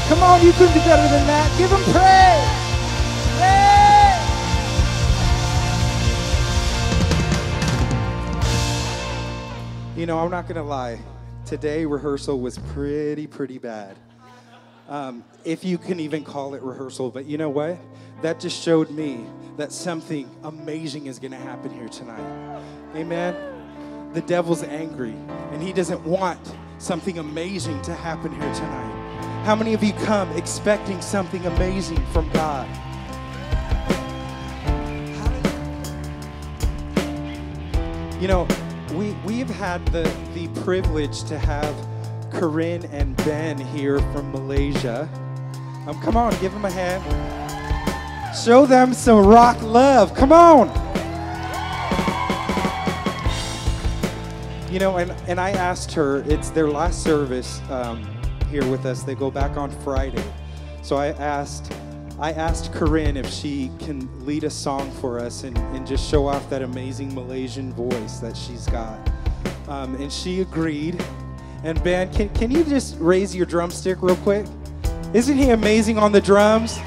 Come on, you couldn't do better than that. Give him praise. Hey! You know, I'm not going to lie. Today, rehearsal was pretty bad. If you can even call it rehearsal. But you know what? That just showed me that something amazing is going to happen here tonight. Amen? The devil's angry, and he doesn't want something amazing to happen here tonight. How many of you come expecting something amazing from God? You know, we've had the privilege to have Corinne and Ben here from Malaysia. Come on, give them a hand. Show them some rock love. Come on. You know, and I asked her, it's their last service here with us. They go back on Friday. So I asked Corinne if she can lead a song for us and just show off that amazing Malaysian voice that she's got. And she agreed. And Ben, can you just raise your drumstick real quick? Isn't he amazing on the drums?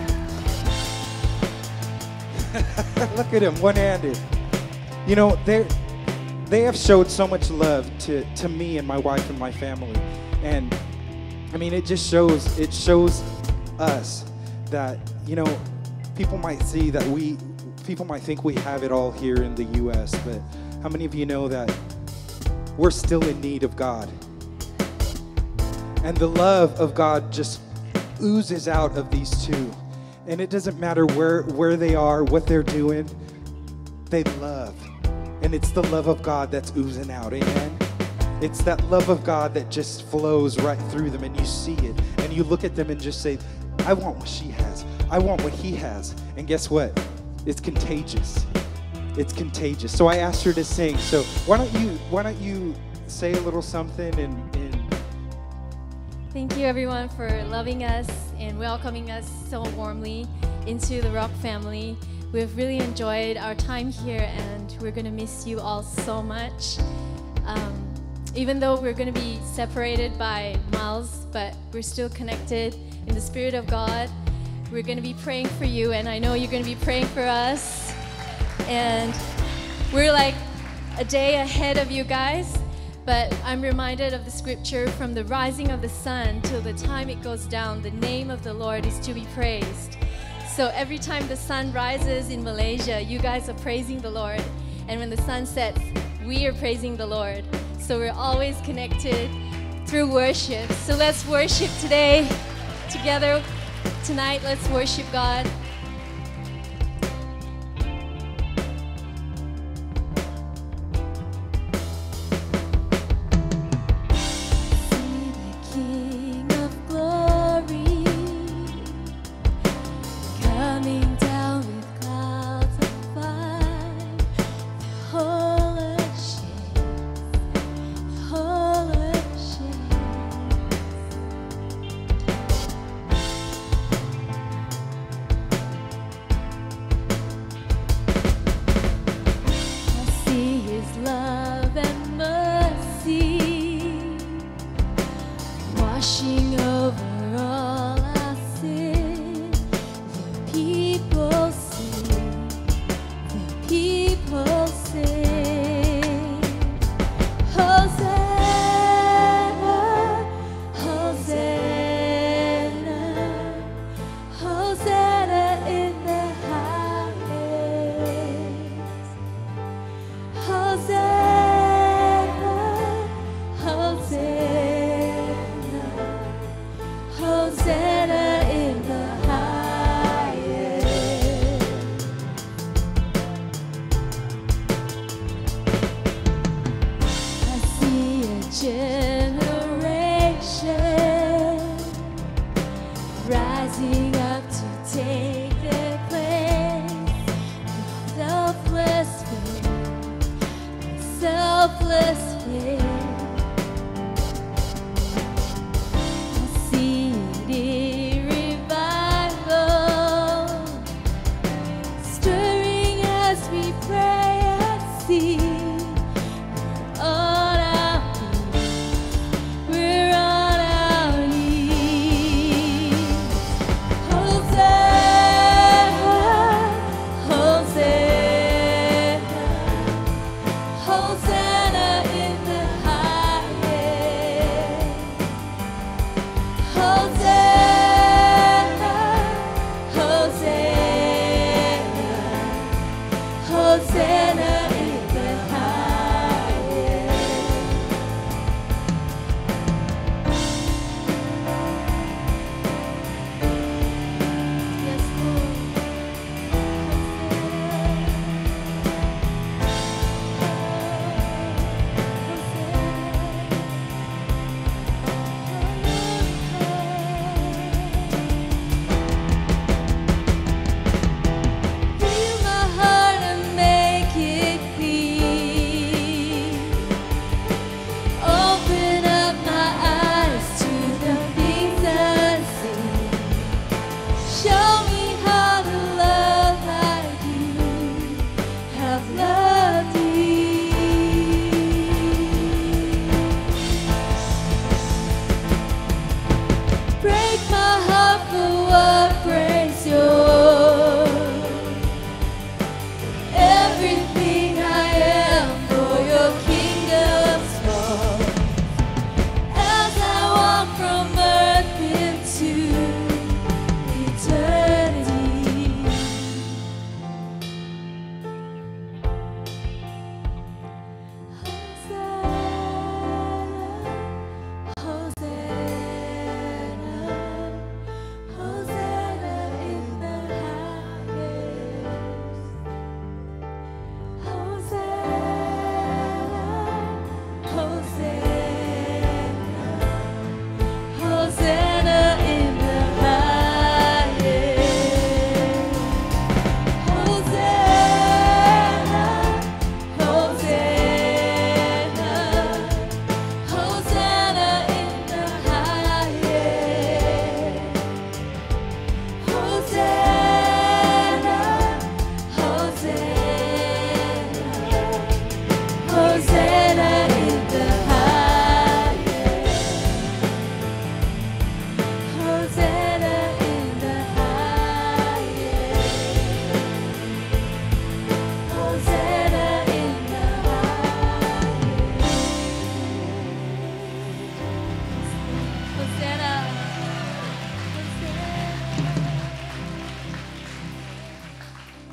Look at him, one-handed. You know, they have showed so much love to me and my wife and my family. And I mean, it shows us that, you know, people might see that people might think we have it all here in the U.S., but how many of you know that we're still in need of God? And the love of God just oozes out of these two. And it doesn't matter where they are, what they're doing, they love. And it's the love of God that's oozing out, amen? It's that love of God that just flows right through them, and you see it. And you look at them and just say, I want what she has. I want what he has. And guess what? It's contagious. It's contagious. So I asked her to sing. So why don't you say a little something and Thank you everyone for loving us and welcoming us so warmly into the Rock family. We've really enjoyed our time here, and we're going to miss you all so much. Even though we're going to be separated by miles, but we're still connected in the Spirit of God. We're going to be praying for you, and I know you're going to be praying for us. And we're like a day ahead of you guys, but I'm reminded of the scripture, from the rising of the sun till the time it goes down, the name of the Lord is to be praised. So every time the sun rises in Malaysia, you guys are praising the Lord. And when the sun sets, we are praising the Lord. So we're always connected through worship. So let's worship today together. Tonight, let's worship God.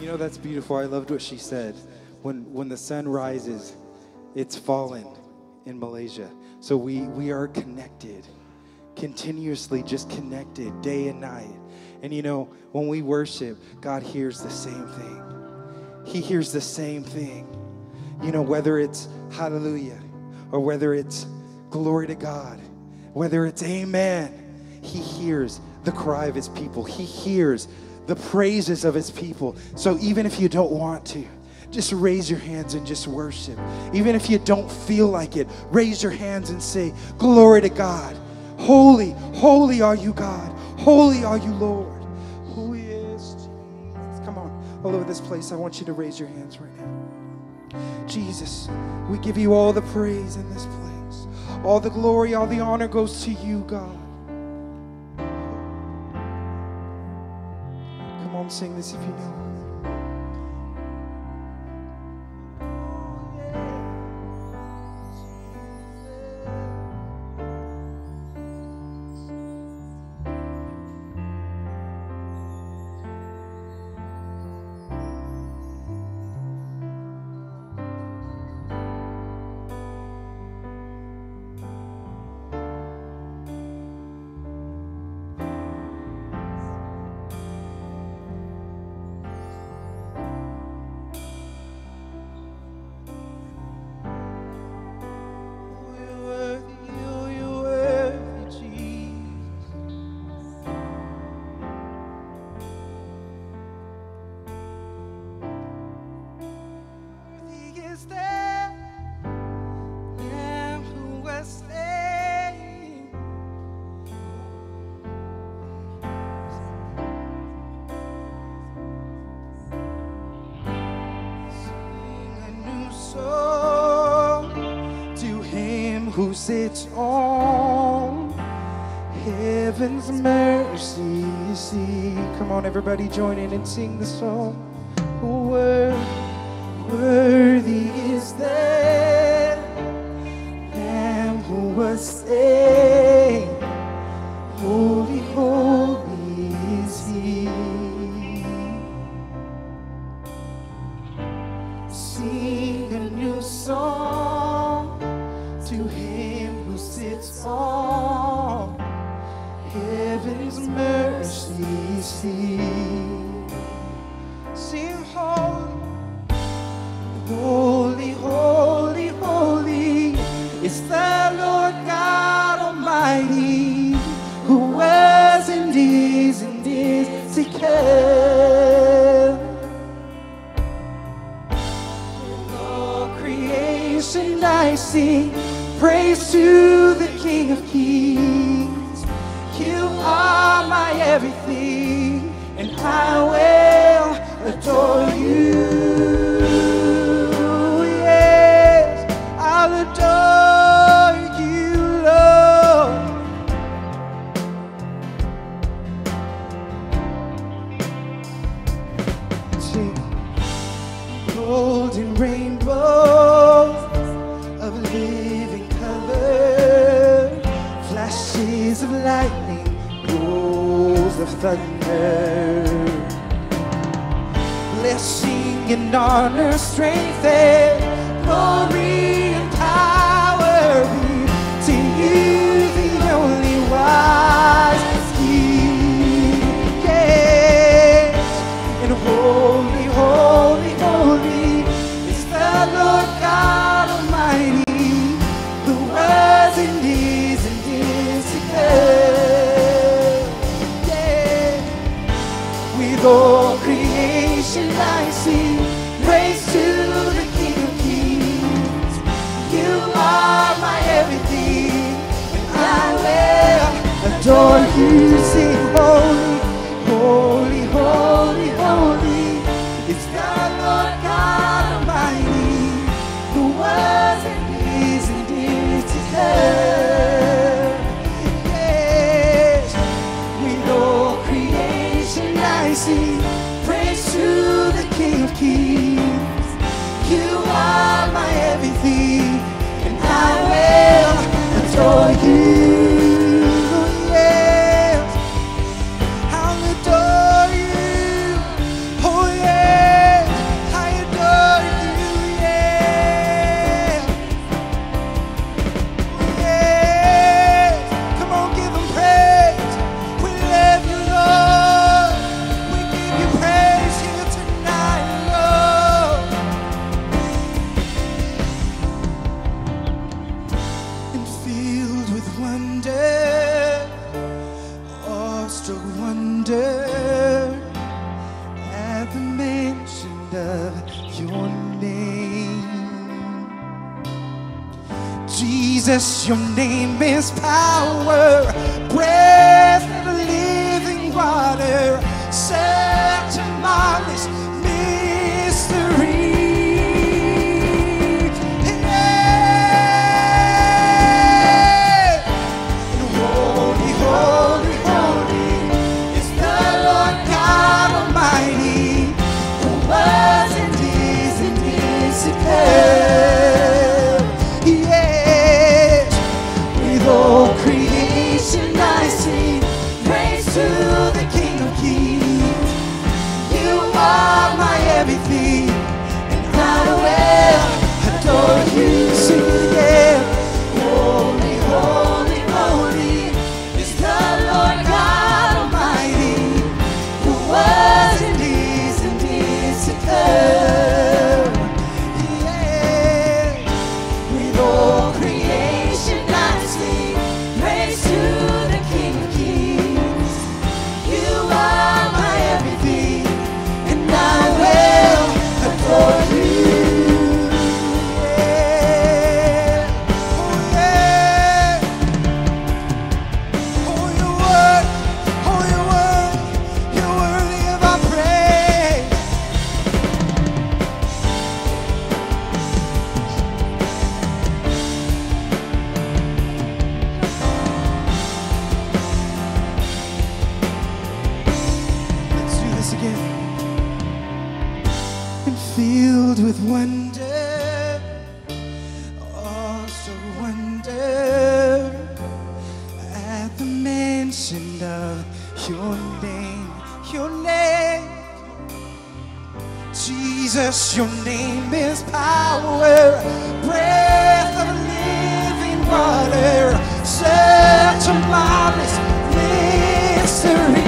know, that's beautiful. I loved what she said. When the sun rises, it's fallen in Malaysia. So we are connected, continuously just connected day and night. And you know, when we worship, God hears the same thing. He hears the same thing. You know, whether it's hallelujah or whether it's glory to God, whether it's amen, He hears the cry of His people. He hears the praises of His people. So even if you don't want to, just raise your hands and just worship. Even if you don't feel like it, raise your hands and say, glory to God. Holy, holy are you, God. Holy are you, Lord. Who is Jesus? Come on, all over this place, I want you to raise your hands right now. Jesus, we give you all the praise in this place. All the glory, all the honor goes to you, God. Come on, sing this if you know. Who sits on heaven's mercy seat. Come on, everybody, join in and sing the song. Worthy is the Lamb who was slain. Holy, holy is He. Sing a new song to Him who sits on heaven's mercy seat. Sing holy, holy, holy, holy is the Lord God Almighty, who was and is to come. In all creation I sing praise to the King of Kings. You are my everything, and I will adore you. Yes, I'll adore you, Lord. Sing golden rainbows of living color, flashes of lightning, rolls of thunder. Blessing and honor, strength and glory and power be to you, the only wise King. Yes, and holy, holy, holy is the Lord God Almighty, who was and is to come. Yeah, with all creation I sing praise to the King of Kings. You are my everything, and I will adore you. Sing holy, holy, holy, holy is the Lord God Almighty, who was and is to come. Yes, with all creation I sing praise to the King of Kings. You are my everything, and I will adore you. Yes, I'll adore you. Oh yeah. Jesus, your name is power, breath of living water, such a marvelous mystery. Filled with wonder, also wonder at the mention of your name, your name. Jesus, your name is power, breath of living water, such a marvelous mystery.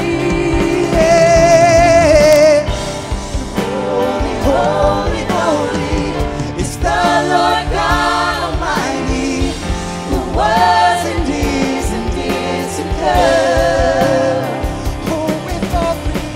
Holy, holy is the Lord God Almighty, who was and is to come. Oh, with all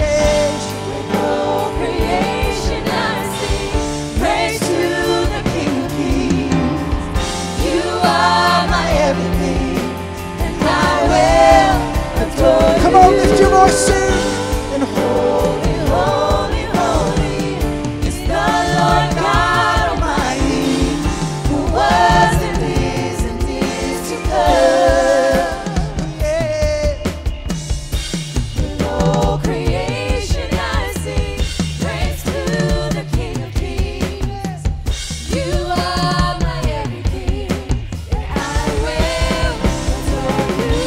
creation I sing praise to the King of Kings. You are my everything, and I will adore you. Come on, lift your voice, sing. And holy, holy, holy is the Lord God Almighty, who was and is to come. Yeah. With all creation I sing praise to the King of Kings. You are my everything, and I will adore you.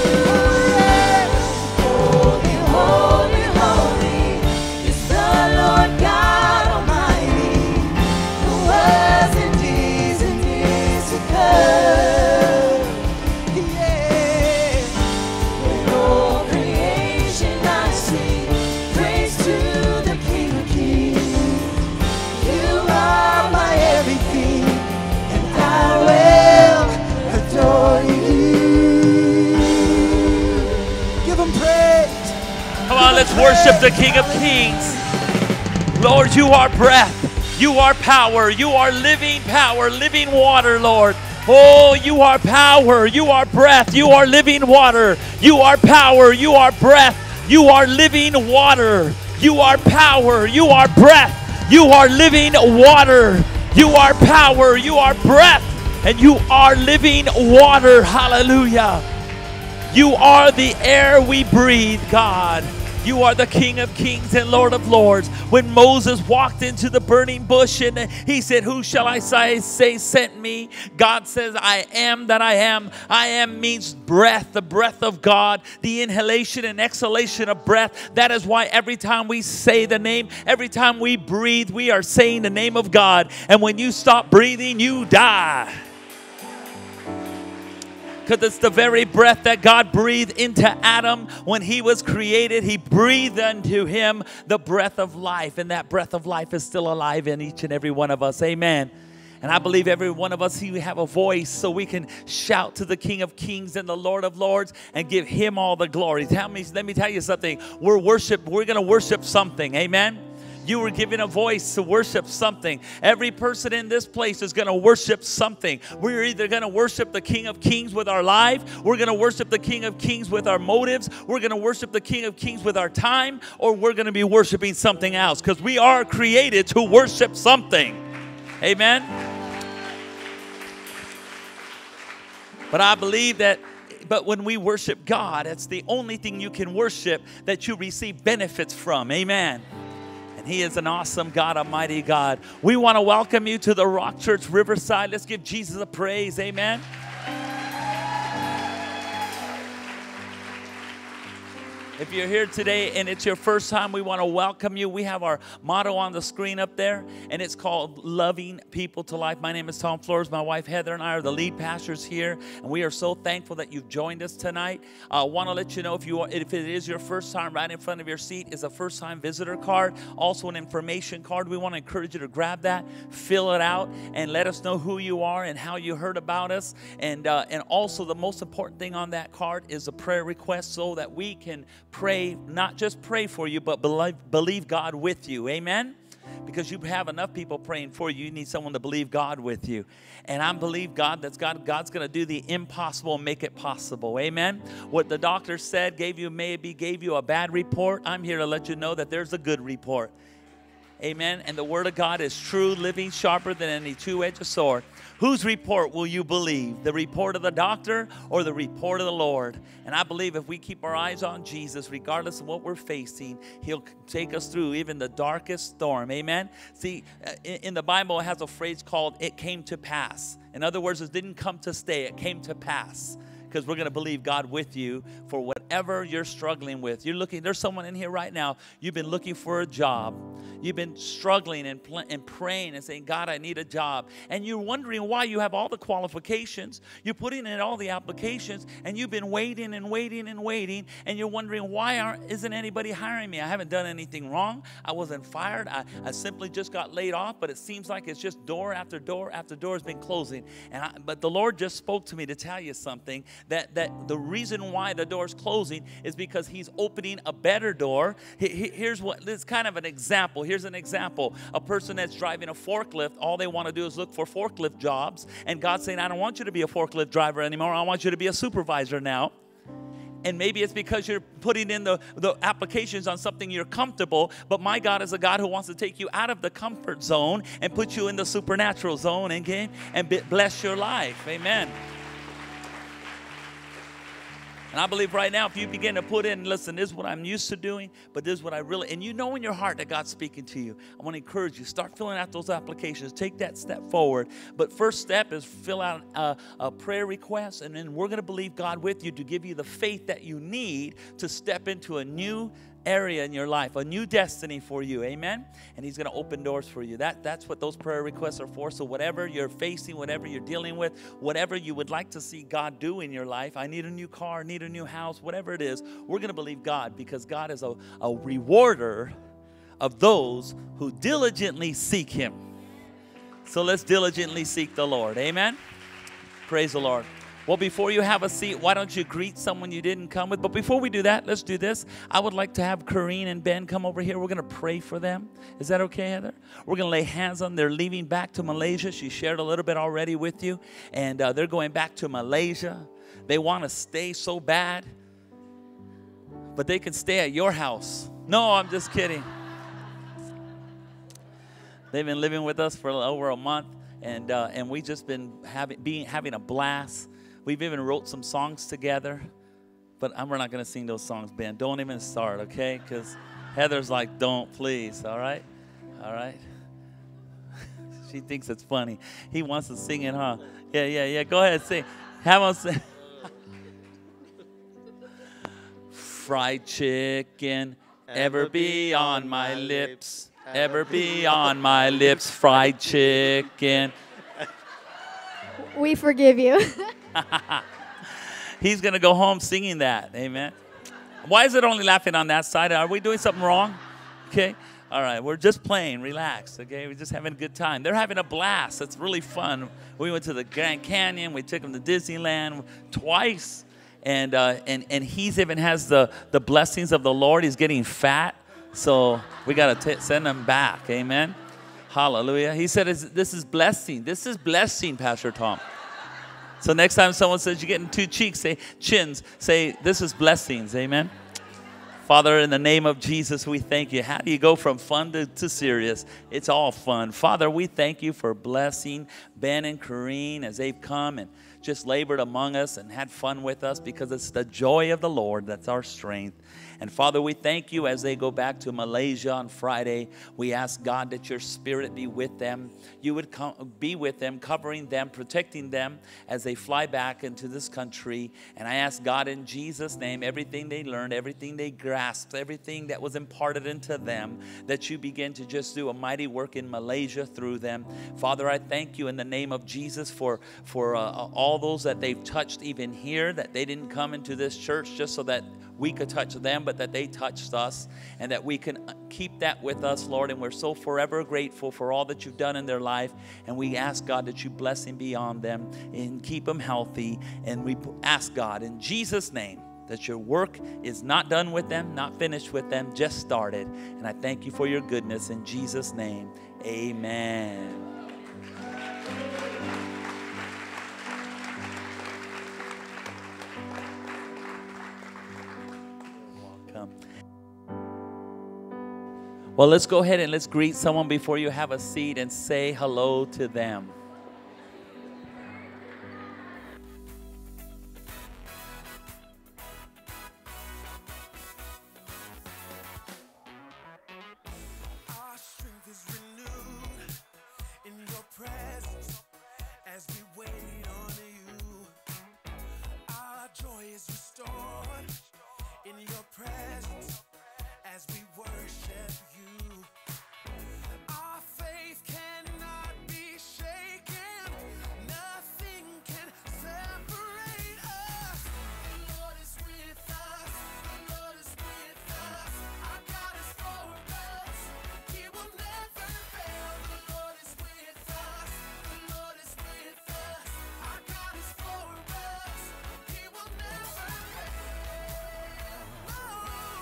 Holy, holy, holy is the Lord God Almighty, who was and is to come. Yeah. With all creation I sing praise to the King of Kings. You are my everything, and I will adore you. Give him praise. Come on, let's worship the King of Kings. Lord, you are breath. You are power. You are living power, living water, Lord. Oh, you are power. You are breath. You are living water. You are power. You are breath. You are living water. You are power. You are breath. You are living water. You are power. You are breath. And you are living water. Hallelujah. You are the air we breathe, God. You are the King of Kings and Lord of Lords. When Moses walked into the burning bush and he said, who shall I say sent me? God says, I am that I am. I am means breath, the breath of God, the inhalation and exhalation of breath. That is why every time we say the name, every time we breathe, we are saying the name of God. And when you stop breathing, you die. Because it's the very breath that God breathed into Adam when he was created. He breathed unto him the breath of life. And that breath of life is still alive in each and every one of us. Amen. And I believe every one of us, we have a voice so we can shout to the King of Kings and the Lord of Lords and give him all the glory. Let me tell you something. We're going to worship something. Amen. You were given a voice to worship something. Every person in this place is going to worship something. We're either going to worship the King of Kings with our life, we're going to worship the King of Kings with our motives, we're going to worship the King of Kings with our time, or we're going to be worshiping something else, because we are created to worship something. Amen? But I believe that when we worship God, it's the only thing you can worship that you receive benefits from. Amen. And He is an awesome God, a mighty God. We want to welcome you to the Rock Church Riverside. Let's give Jesus a praise. Amen. If you're here today and it's your first time, we want to welcome you. We have our motto on the screen up there, and it's called Loving People to Life. My name is Tom Flores. My wife Heather and I are the lead pastors here, and we are so thankful that you've joined us tonight. I want to let you know if it is your first time, right in front of your seat is a first-time visitor card, also an information card. We want to encourage you to grab that, fill it out, and let us know who you are and how you heard about us. And also the most important thing on that card is a prayer request, so that we can pray, not just pray for you, but believe God with you. Amen? Because you have enough people praying for you. You need someone to believe God with you. And I believe God's going to do the impossible and make it possible. Amen? What the doctor said maybe gave you a bad report. I'm here to let you know that there's a good report. Amen? And the Word of God is true, living, sharper than any two-edged sword. Whose report will you believe? The report of the doctor or the report of the Lord? And I believe if we keep our eyes on Jesus, regardless of what we're facing, He'll take us through even the darkest storm. Amen? See, in the Bible, it has a phrase called, it came to pass. In other words, it didn't come to stay, it came to pass. Because we're going to believe God with you for whatever you're struggling with. There's someone in here right now, you've been looking for a job. You've been struggling and praying and saying, God, I need a job. And you're wondering why. You have all the qualifications. You're putting in all the applications, and you've been waiting and waiting and waiting, and you're wondering, why isn't anybody hiring me? I haven't done anything wrong. I wasn't fired. I simply just got laid off, but it seems like it's just door after door after door has been closing. But the Lord just spoke to me to tell you something, that the reason why the door's closing is because He's opening a better door. Here's kind of an example. Here's an example. A person that's driving a forklift, all they want to do is look for forklift jobs. And God's saying, I don't want you to be a forklift driver anymore. I want you to be a supervisor now. And maybe it's because you're putting in the applications on something you're comfortable. But my God is a God who wants to take you out of the comfort zone and put you in the supernatural zone and bless your life. Amen. And I believe right now, if you begin to put in, listen, this is what I'm used to doing, but this is what I really, and you know in your heart that God's speaking to you. I want to encourage you, start filling out those applications. Take that step forward. But first step is fill out a prayer request, and then we're going to believe God with you to give you the faith that you need to step into a new area in your life, a new destiny for you. Amen? And He's going to open doors for you. That's what those prayer requests are for. So whatever you're facing, whatever you're dealing with, whatever you would like to see God do in your life, I need a new car, need a new house, whatever it is, we're going to believe God, because God is a rewarder of those who diligently seek Him. So let's diligently seek the Lord. Amen? Praise the Lord. Well, before you have a seat, why don't you greet someone you didn't come with? But before we do that, let's do this. I would like to have Corrine and Ben come over here. We're going to pray for them. Is that okay, Heather? We're going to lay hands on them. They're leaving back to Malaysia. She shared a little bit already with you. And they're going back to Malaysia. They want to stay so bad. But they can stay at your house. No, I'm just kidding. They've been living with us for over a month. And we've just been having a blast. We've even wrote some songs together, but we're not going to sing those songs, Ben. Don't even start, okay? Because Heather's like, don't, please, all right? All right? She thinks it's funny. He wants to sing it, huh? Yeah. Go ahead, sing. Have him sing. Fried chicken, ever be on my lips, ever be on my lips, fried chicken. We forgive you. He's going to go home singing that. Amen. Why is it only laughing on that side? Are we doing something wrong? Okay. All right. We're just playing. Relax. Okay. We're just having a good time. They're having a blast. It's really fun. We went to the Grand Canyon. We took them to Disneyland twice. And he even has the blessings of the Lord. He's getting fat. So we got to send them back. Amen. Hallelujah. He said, this is blessing. This is blessing, Pastor Tom. So next time someone says you're getting 2 cheeks, say chins, say this is blessings. Amen. Father, in the name of Jesus, we thank you. How do you go from fun to serious? It's all fun. Father, we thank you for blessing Ben and Corrine as they've come and just labored among us and had fun with us, because it's the joy of the Lord that's our strength. And Father, we thank you as they go back to Malaysia on Friday. We ask, God, that your Spirit be with them. You would be with them, covering them, protecting them as they fly back into this country. And I ask, God, in Jesus' name, everything they learned, everything they grasped, everything that was imparted into them, that you begin to just do a mighty work in Malaysia through them. Father, I thank you in the name of Jesus for all those that they've touched even here, that they didn't come into this church just so that we could touch them, but that they touched us, and that we can keep that with us, Lord. And we're so forever grateful for all that you've done in their life. And we ask, God, that you bless and beyond them and keep them healthy. And we ask, God, in Jesus' name, that your work is not done with them, not finished with them, just started. And I thank you for your goodness in Jesus' name. Amen. Well, let's go ahead and let's greet someone before you have a seat and say hello to them. Our strength is renewed in your presence as we wait on you. Our joy is restored in your presence as we worship you. Our faith cannot be shaken. Nothing can separate us. The Lord is with us. The Lord is with us. Our God is for us. He will never fail. The Lord is with us. The Lord is with us. Our God is for us. He will never fail. No.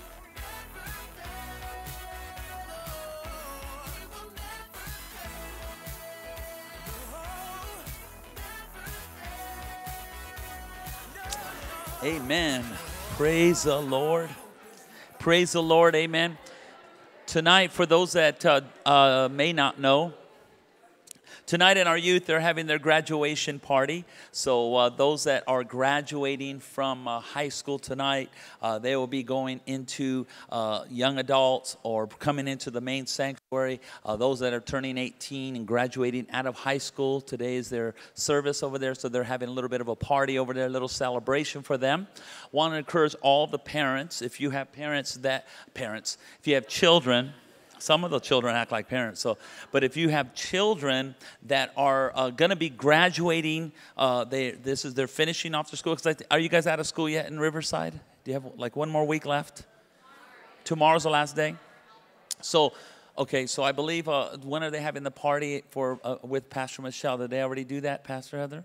Amen. Praise the Lord. Praise the Lord. Amen. Tonight, for those that may not know, tonight in our youth, they're having their graduation party. So those that are graduating from high school tonight, they will be going into young adults or coming into the main sanctuary. Those that are turning 18 and graduating out of high school, today is their service over there. So they're having a little bit of a party over there, a little celebration for them. Want to encourage all the parents, if you have if you have children. Some of the children act like parents. But if you have children that are going to be graduating, they're finishing off their school. Are you guys out of school yet in Riverside? Do you have like one more week left? Tomorrow's the last day. So I believe when are they having the party for with Pastor Michelle? Did they already do that, Pastor Heather?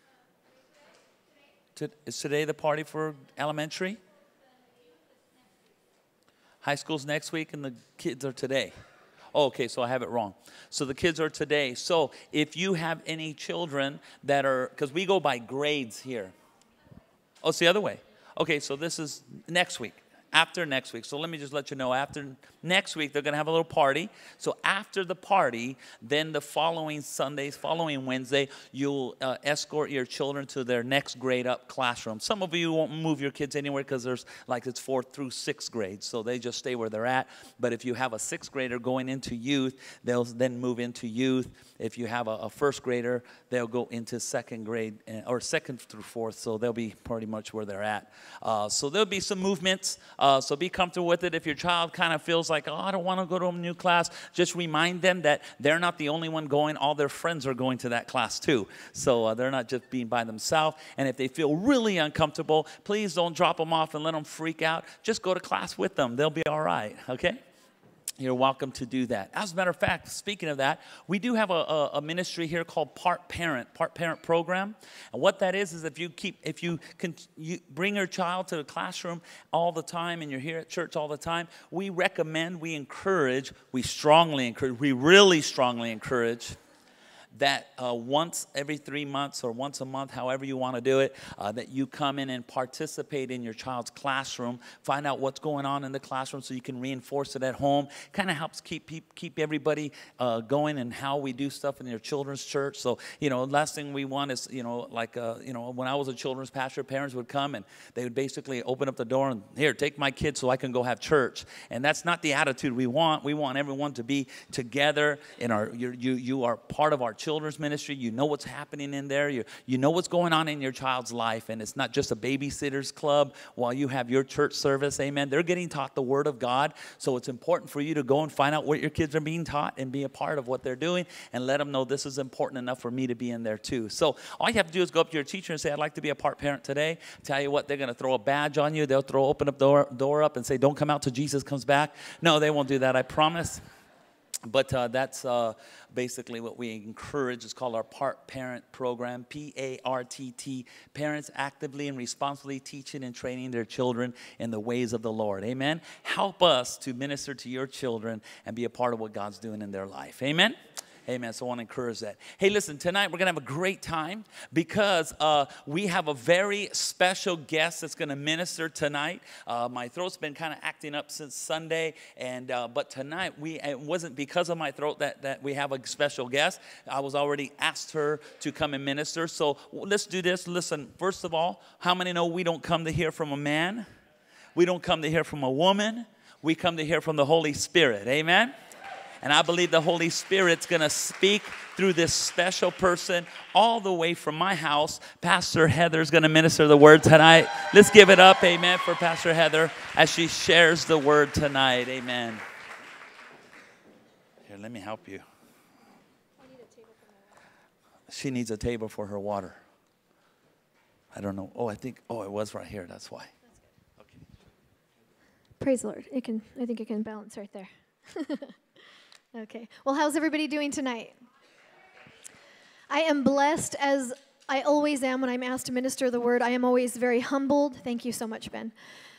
Is today the party for elementary? High school's next week and the kids are today. Oh, okay, so I have it wrong. So the kids are today. So if you have any children that are, because we go by grades here. Oh, it's the other way. Okay, so this is next week. After next week. So let me just let you know, after next week, they're going to have a little party. So after the party, then the following Sundays, following Wednesday, you'll escort your children to their next grade up classroom. Some of you won't move your kids anywhere because it's 4th through 6th grade. So they just stay where they're at. But if you have a 6th grader going into youth, they'll then move into youth. If you have a 1st grader, they'll go into 2nd grade, or 2nd through 4th. So they'll be pretty much where they're at. So there'll be some movements. So be comfortable with it. If your child kind of feels like, oh, I don't want to go to a new class, just remind them that they're not the only one going. All their friends are going to that class too. So they're not just being by themselves. And if they feel really uncomfortable, please don't drop them off and let them freak out. Just go to class with them. They'll be all right, okay? you're welcome to do that. As a matter of fact, speaking of that, we do have a ministry here called Part Parent program. And what that is if you bring your child to the classroom all the time and you're here at church all the time, we recommend, we strongly encourage, we really strongly encourage that once every 3 months or once a month, however you want to do it, that you come in and participate in your child's classroom, find out what's going on in the classroom so you can reinforce it at home. Kind of helps keep everybody going in how we do stuff in your children's church. So, last thing we want is, when I was a children's pastor, parents would come and they would basically open up the door and, here, take my kids so I can go have church. And that's not the attitude we want. We want everyone to be together in you are part of our children's ministry. You know what's happening in there. You know what's going on in your child's life. And it's not just a babysitter's club while you have your church service. Amen. They're getting taught the Word of God. So it's important for you to go and find out what your kids are being taught and be a part of what they're doing and let them know this is important enough for me to be in there too. So all you have to do is go up to your teacher and say, I'd like to be a part parent today. Tell you what, they're going to throw a badge on you. They'll open up the door up and say, don't come out till Jesus comes back. No, they won't do that. I promise. But that's basically what we encourage. It's called our Part Parent program, PARTT. Parents actively and responsibly teaching and training their children in the ways of the Lord. Amen. Help us to minister to your children and be a part of what God's doing in their life. Amen. Amen. So I want to encourage that. Hey, listen, tonight we're going to have a great time because we have a very special guest that's going to minister tonight. My throat's been kind of acting up since Sunday, but tonight it wasn't because of my throat that we have a special guest. I was already asked her to come and minister. So let's do this. Listen, first of all, how many know we don't come to hear from a man? We don't come to hear from a woman. We come to hear from the Holy Spirit. Amen. And I believe the Holy Spirit's going to speak through this special person all the way from my house. Pastor Heather's going to minister the word tonight. Let's give it up, amen, for Pastor Heather as she shares the word tonight. Amen. Here, let me help you. She needs a table for her water. I don't know. It was right here. That's why. Okay. Praise the Lord. I think it can balance right there. Okay. Well, how's everybody doing tonight? I am blessed, as I always am when I'm asked to minister the word. I am always very humbled. Thank you so much, Ben.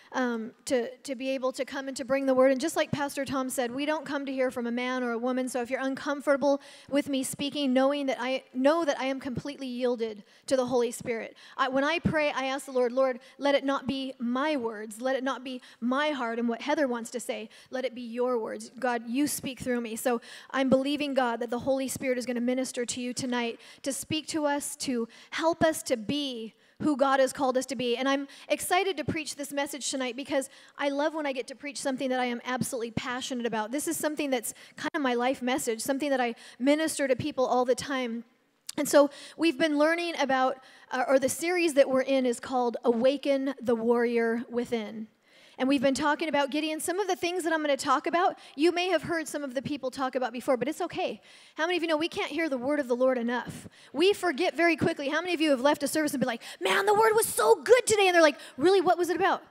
To be able to come and to bring the word. And just like Pastor Tom said, we don't come to hear from a man or a woman. So if you're uncomfortable with me speaking, knowing that I know that I am completely yielded to the Holy Spirit. When I pray, I ask the Lord, let it not be my words. Let it not be my heart and what Heather wants to say. Let it be your words. God, you speak through me. So I'm believing, God, that the Holy Spirit is going to minister to you tonight, to speak to us, to help us to be who God has called us to be. And I'm excited to preach this message tonight because I love when I get to preach something that I am absolutely passionate about. This is something that's kind of my life message, something that I minister to people all the time. And so we've been learning about, or the series that we're in is called Awaken the Warrior Within. And we've been talking about Gideon. Some of the things that I'm going to talk about, you may have heard some of the people talk about before, but it's okay. How many of you know we can't hear the word of the Lord enough? We forget very quickly. How many of you have left a service and been like, man, the word was so good today? And they're like, really, what was it about?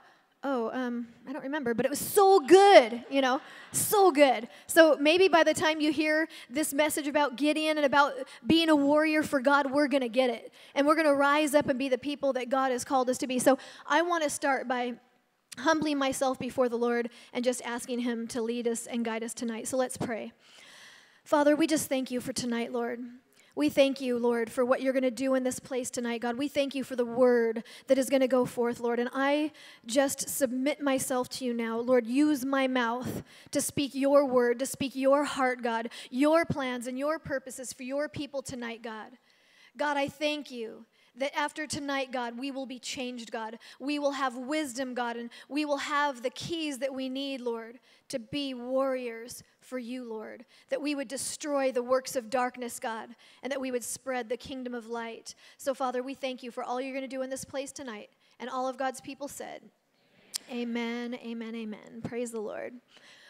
I don't remember, but it was so good, so good. So maybe by the time you hear this message about Gideon and about being a warrior for God, we're going to get it. And we're going to rise up and be the people that God has called us to be. So I want to start by humbling myself before the Lord and just asking him to lead us and guide us tonight. So let's pray. Father, we just thank you for tonight, Lord. We thank you, Lord, for what you're going to do in this place tonight, God. We thank you for the word that is going to go forth, Lord. And I just submit myself to you now. Lord, use my mouth to speak your word, to speak your heart, God, your plans and your purposes for your people tonight, God. God, I thank you that after tonight, God, we will be changed, God. We will have wisdom, God, and we will have the keys that we need, Lord, to be warriors for you, Lord. That we would destroy the works of darkness, God, and that we would spread the kingdom of light. So, Father, we thank you for all you're going to do in this place tonight. And all of God's people said, amen, amen, amen. Praise the Lord.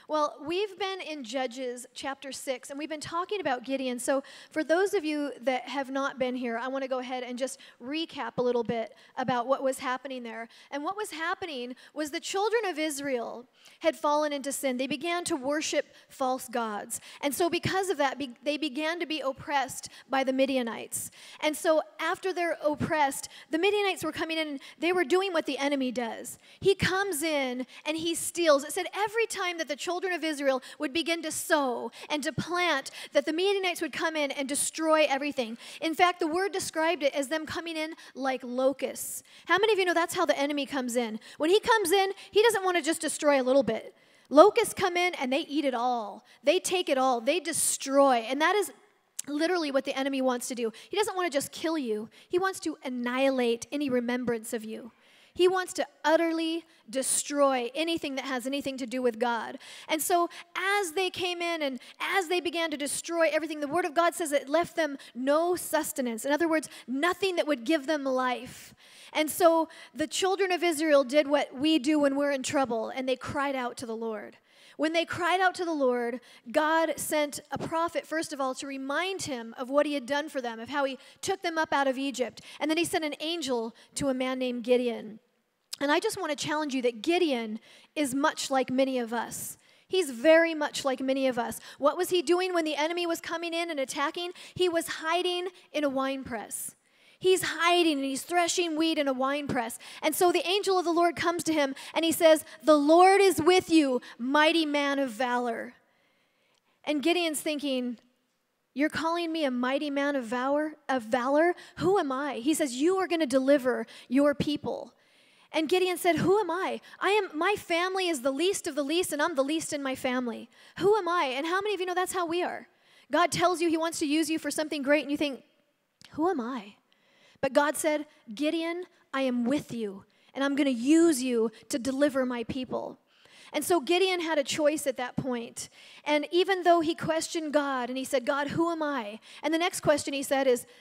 Well, we've been in Judges chapter 6, and we've been talking about Gideon. So for those of you that have not been here, I want to go ahead and just recap a little bit about what was happening there. And what was happening was the children of Israel had fallen into sin. They began to worship false gods. And so because of that, they began to be oppressed by the Midianites. And so after they're oppressed, the Midianites were coming in, and they were doing what the enemy does. He comes in and he steals. It said every time that the children of Israel would begin to sow and to plant, that the Midianites would come in and destroy everything. In fact, the word described it as them coming in like locusts. How many of you know that's how the enemy comes in? When he comes in, he doesn't want to just destroy a little bit. Locusts come in and they eat it all. They take it all. They destroy. And that is literally what the enemy wants to do. He doesn't want to just kill you. He wants to annihilate any remembrance of you. He wants to utterly destroy anything that has anything to do with God. And so as they came in and as they began to destroy everything, the Word of God says it left them no sustenance. In other words, nothing that would give them life. And so the children of Israel did what we do when we're in trouble, and they cried out to the Lord. When they cried out to the Lord, God sent a prophet, first of all, to remind him of what he had done for them, of how he took them up out of Egypt. And then he sent an angel to a man named Gideon. And I just want to challenge you that Gideon is much like many of us. He's very much like many of us. What was he doing when the enemy was coming in and attacking? He was hiding in a wine press. He's hiding and he's threshing wheat in a wine press. And so the angel of the Lord comes to him and he says, "The Lord is with you, mighty man of valor." And Gideon's thinking, "You're calling me a mighty man of valor? Who am I?" He says, "You are going to deliver your people." And Gideon said, "Who am I? My family is the least of the least, and I'm the least in my family. Who am I?" And how many of you know that's how we are? God tells you he wants to use you for something great, and you think, "Who am I?" But God said, "Gideon, I am with you, and I'm going to use you to deliver my people." And so Gideon had a choice at that point. And even though he questioned God, and he said, "God, who am I?" And the next question he said is,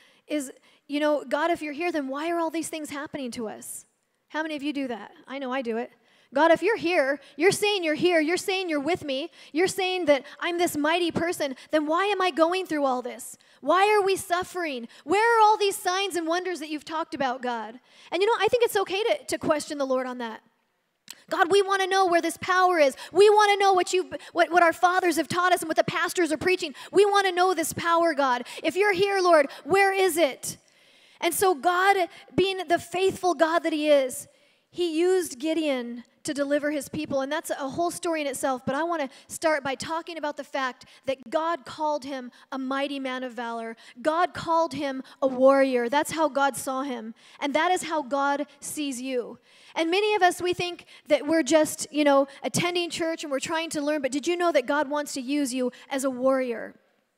"God, if you're here, then why are all these things happening to us?" How many of you do that? I know I do it. God, if you're here, you're saying you're here, you're saying you're with me, you're saying that I'm this mighty person, then why am I going through all this? Why are we suffering? Where are all these signs and wonders that you've talked about, God? And I think it's okay to question the Lord on that. God, we want to know where this power is. We want to know what our fathers have taught us and what the pastors are preaching. We want to know this power, God. If you're here, Lord, where is it? And so God, being the faithful God that he is, he used Gideon to deliver his people. And that's a whole story in itself. But I want to start by talking about the fact that God called him a mighty man of valor. God called him a warrior. That's how God saw him. And that is how God sees you. And many of us, we think that we're just, attending church and we're trying to learn. But did you know that God wants to use you as a warrior?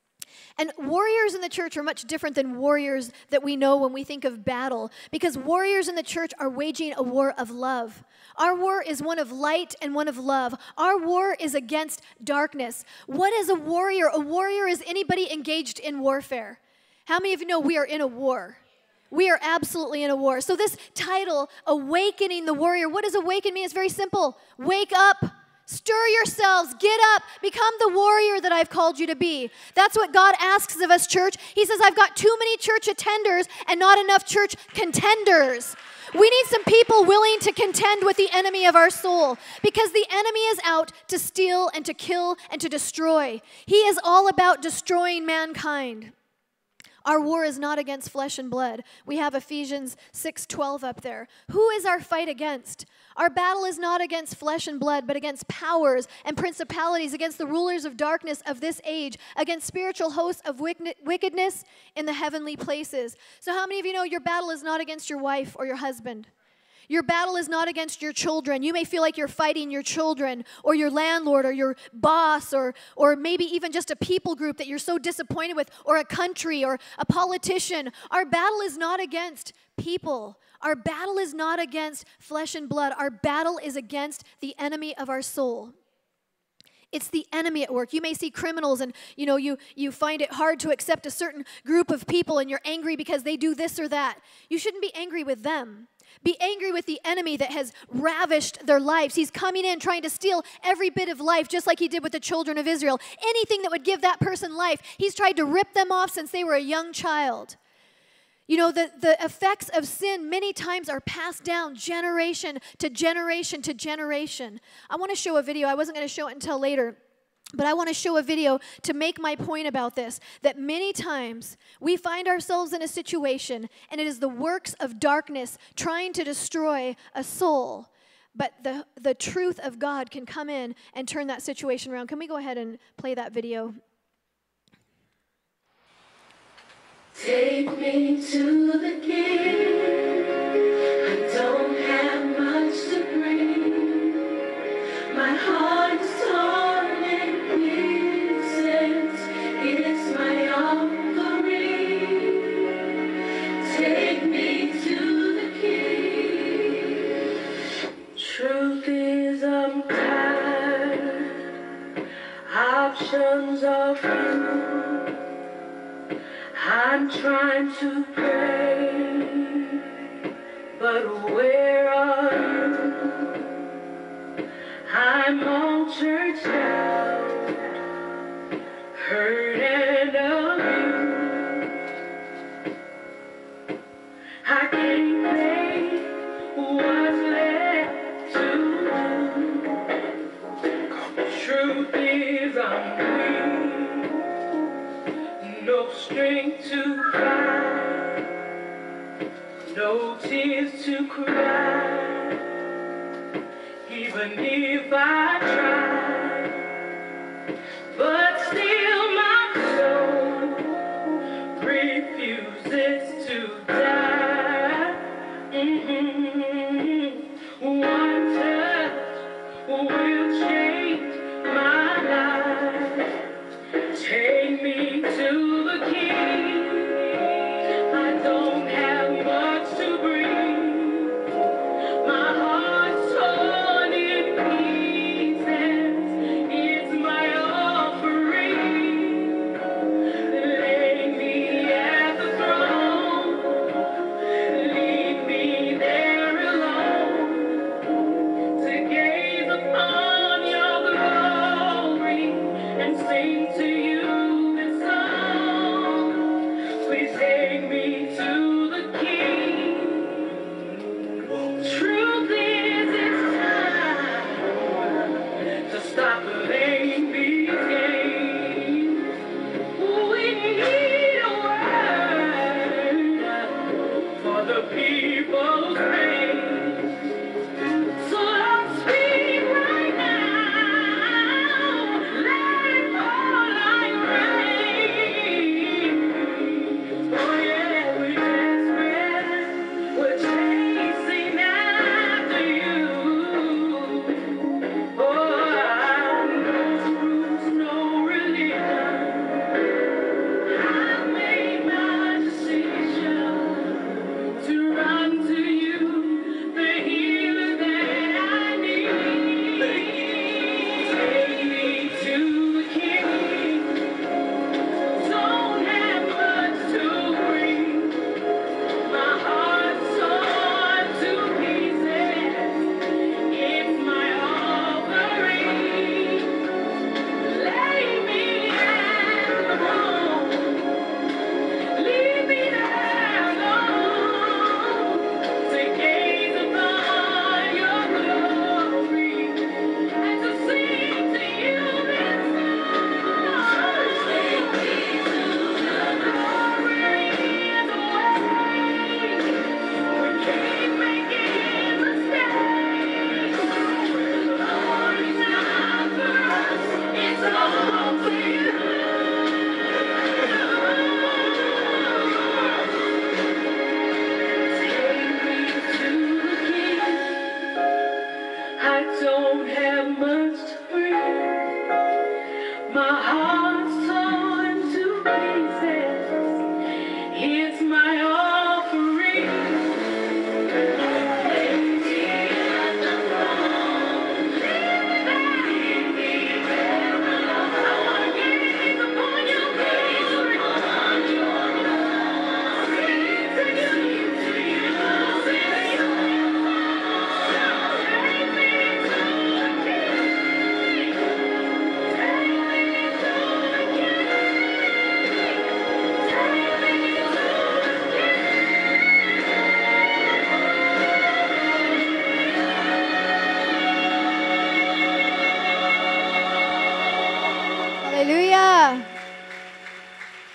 And warriors in the church are much different than warriors that we know when we think of battle, because warriors in the church are waging a war of love. Our war is one of light and one of love. Our war is against darkness. What is a warrior? A warrior is anybody engaged in warfare. How many of you know we are in a war? We are absolutely in a war. So this title, Awakening the Warrior, what does awaken mean? It's very simple. Wake up. Stir yourselves, get up, become the warrior that I've called you to be. That's what God asks of us, church. He says, I've got too many church attenders and not enough church contenders. We need some people willing to contend with the enemy of our soul, because the enemy is out to steal and to kill and to destroy. He is all about destroying mankind. Our war is not against flesh and blood. We have Ephesians 6:12 up there. Who is our fight against? Our battle is not against flesh and blood, but against powers and principalities, against the rulers of darkness of this age, against spiritual hosts of wickedness in the heavenly places. So how many of you know your battle is not against your wife or your husband? Your battle is not against your children. You may feel like you're fighting your children or your landlord or your boss or maybe even just a people group that you're so disappointed with, or a country or a politician. Our battle is not against people. Our battle is not against flesh and blood. Our battle is against the enemy of our soul. It's the enemy at work. You may see criminals and, you find it hard to accept a certain group of people and you're angry because they do this or that. You shouldn't be angry with them. Be angry with the enemy that has ravished their lives. He's coming in trying to steal every bit of life, just like he did with the children of Israel. Anything that would give that person life, he's tried to rip them off since they were a young child. You know, the effects of sin many times are passed down generation to generation to generation. I want to show a video. I wasn't going to show it until later. But I want to show a video to make my point about this, that many times we find ourselves in a situation and it is the works of darkness trying to destroy a soul. But the truth of God can come in and turn that situation around. Can we go ahead and play that video? Take me to the King. I don't have much to bring. My heart's torn in pieces. It's my offering. Take me to the King. Truth is I'm tired. Options are few. I'm trying to pray, but where are you? I'm all churched out, hurt and abused. I can't make what's left to do. Truth is I'm weak, no strength to cry, no tears to cry, even if I try, but still my soul refuses to die. One touch will change my life. Take me to the King. I don't have much to bring. My heart's torn in pieces. It's my offering. Lay me at the throne. Leave me there alone to gaze upon your glory and sing to you. Take me to the King. Truth is it's time to stop playing these games. We need a word for the people's pain. So Lord, speak right now. Let it fall like rain. Oh yeah, we're desperate. We're chasing after you. Oh, no rules, no religion. I've made my decision to run to you, the healer that I need. Take me to the King. Don't have much to bring. My heart's torn to pieces. It's my offering. Lay me at the throne. Leave me there alone to gaze upon your glory and to sing to you this song. Take me to the glory and the way. We keep making mistakes. Lord, it's not for us, it's all for you. Take me to the King. I don't have much to bring. My heart's torn to pieces. It's my offering. Lay me at the throne. Leave me there alone. I wanna gaze upon your glory. Sing to you, sing to you.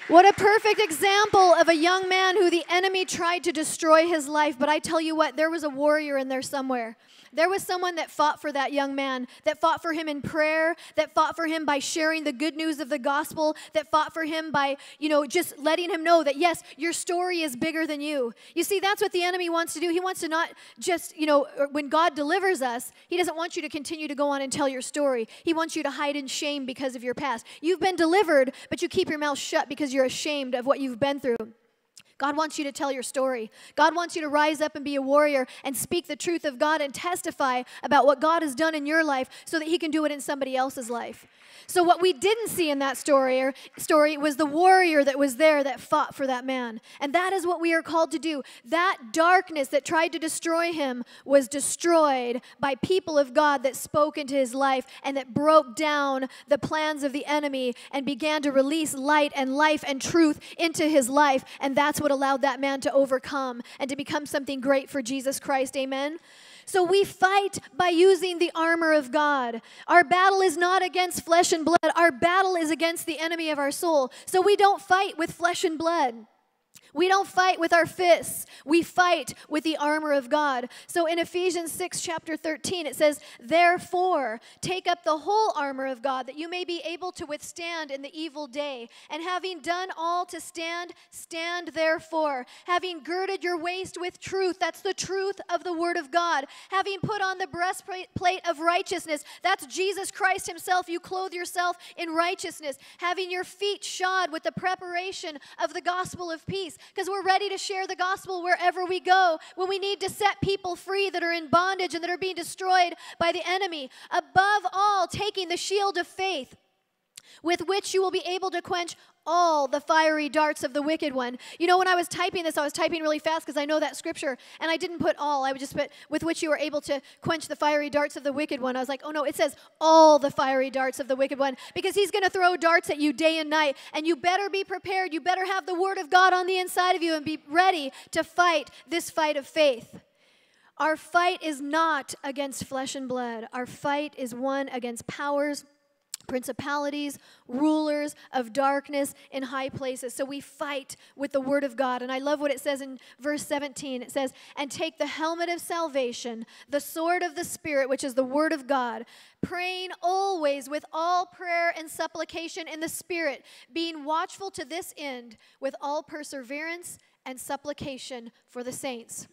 What a perfect example of a young man who the enemy tried to destroy his life. But I tell you what, there was a warrior in there somewhere. There was someone that fought for that young man, that fought for him in prayer, that fought for him by sharing the good news of the gospel, that fought for him by, just letting him know that, yes, your story is bigger than you. You see, that's what the enemy wants to do. He wants to not just, when God delivers us, he doesn't want you to continue to go on and tell your story. He wants you to hide in shame because of your past. You've been delivered, but you keep your mouth shut because you're ashamed of what you've been through. God wants you to tell your story. God wants you to rise up and be a warrior and speak the truth of God and testify about what God has done in your life so that he can do it in somebody else's life. So what we didn't see in that story was the warrior that was there that fought for that man. And that is what we are called to do. That darkness that tried to destroy him was destroyed by people of God that spoke into his life and that broke down the plans of the enemy and began to release light and life and truth into his life. And that's what allowed that man to overcome and to become something great for Jesus Christ. Amen? So we fight by using the armor of God. Our battle is not against flesh and blood. Our battle is against the enemy of our soul. So we don't fight with flesh and blood. We don't fight with our fists. We fight with the armor of God. So in Ephesians 6, chapter 13, it says, "Therefore, take up the whole armor of God, that you may be able to withstand in the evil day. And having done all to stand, stand therefore. Having girded your waist with truth," that's the truth of the word of God. "Having put on the breastplate of righteousness," that's Jesus Christ himself. You clothe yourself in righteousness. "Having your feet shod with the preparation of the gospel of peace," because we're ready to share the gospel wherever we go, when we need to set people free that are in bondage and that are being destroyed by the enemy. "Above all, taking the shield of faith, with which you will be able to quench all the fiery darts of the wicked one." When I was typing this, I was typing really fast because I know that scripture, and I didn't put all. I would just put, "with which you are able to quench the fiery darts of the wicked one." I was like, oh no, it says all the fiery darts of the wicked one, because he's going to throw darts at you day and night, and you better be prepared. You better have the word of God on the inside of you and be ready to fight this fight of faith. Our fight is not against flesh and blood. Our fight is one against powers, principalities, rulers of darkness in high places. So we fight with the word of God. And I love what it says in verse 17. It says, "And take the helmet of salvation, the sword of the Spirit," which is the word of God, "praying always with all prayer and supplication in the Spirit, being watchful to this end with all perseverance and supplication for the saints."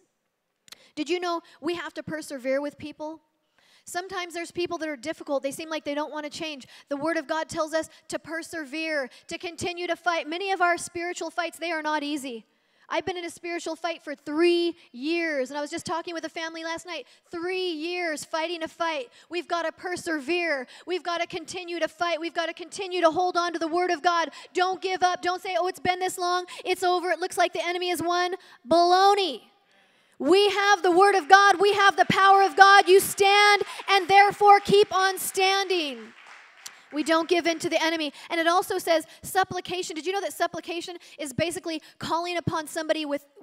Did you know we have to persevere with people? Sometimes there's people that are difficult. They seem like they don't want to change. The Word of God tells us to persevere, to continue to fight. Many of our spiritual fights, they are not easy. I've been in a spiritual fight for 3 years, and I was just talking with a family last night. 3 years fighting a fight. We've got to persevere. We've got to continue to fight. We've got to continue to hold on to the Word of God. Don't give up. Don't say, "Oh, it's been this long. It's over. It looks like the enemy has won." Baloney. We have the word of God. We have the power of God. You stand and therefore keep on standing. We don't give in to the enemy. And it also says supplication. Did you know that supplication is basically calling upon somebody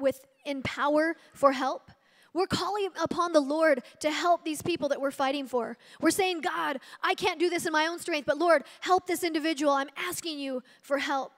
in power for help? We're calling upon the Lord to help these people that we're fighting for. We're saying, "God, I can't do this in my own strength, but Lord, help this individual. I'm asking you for help."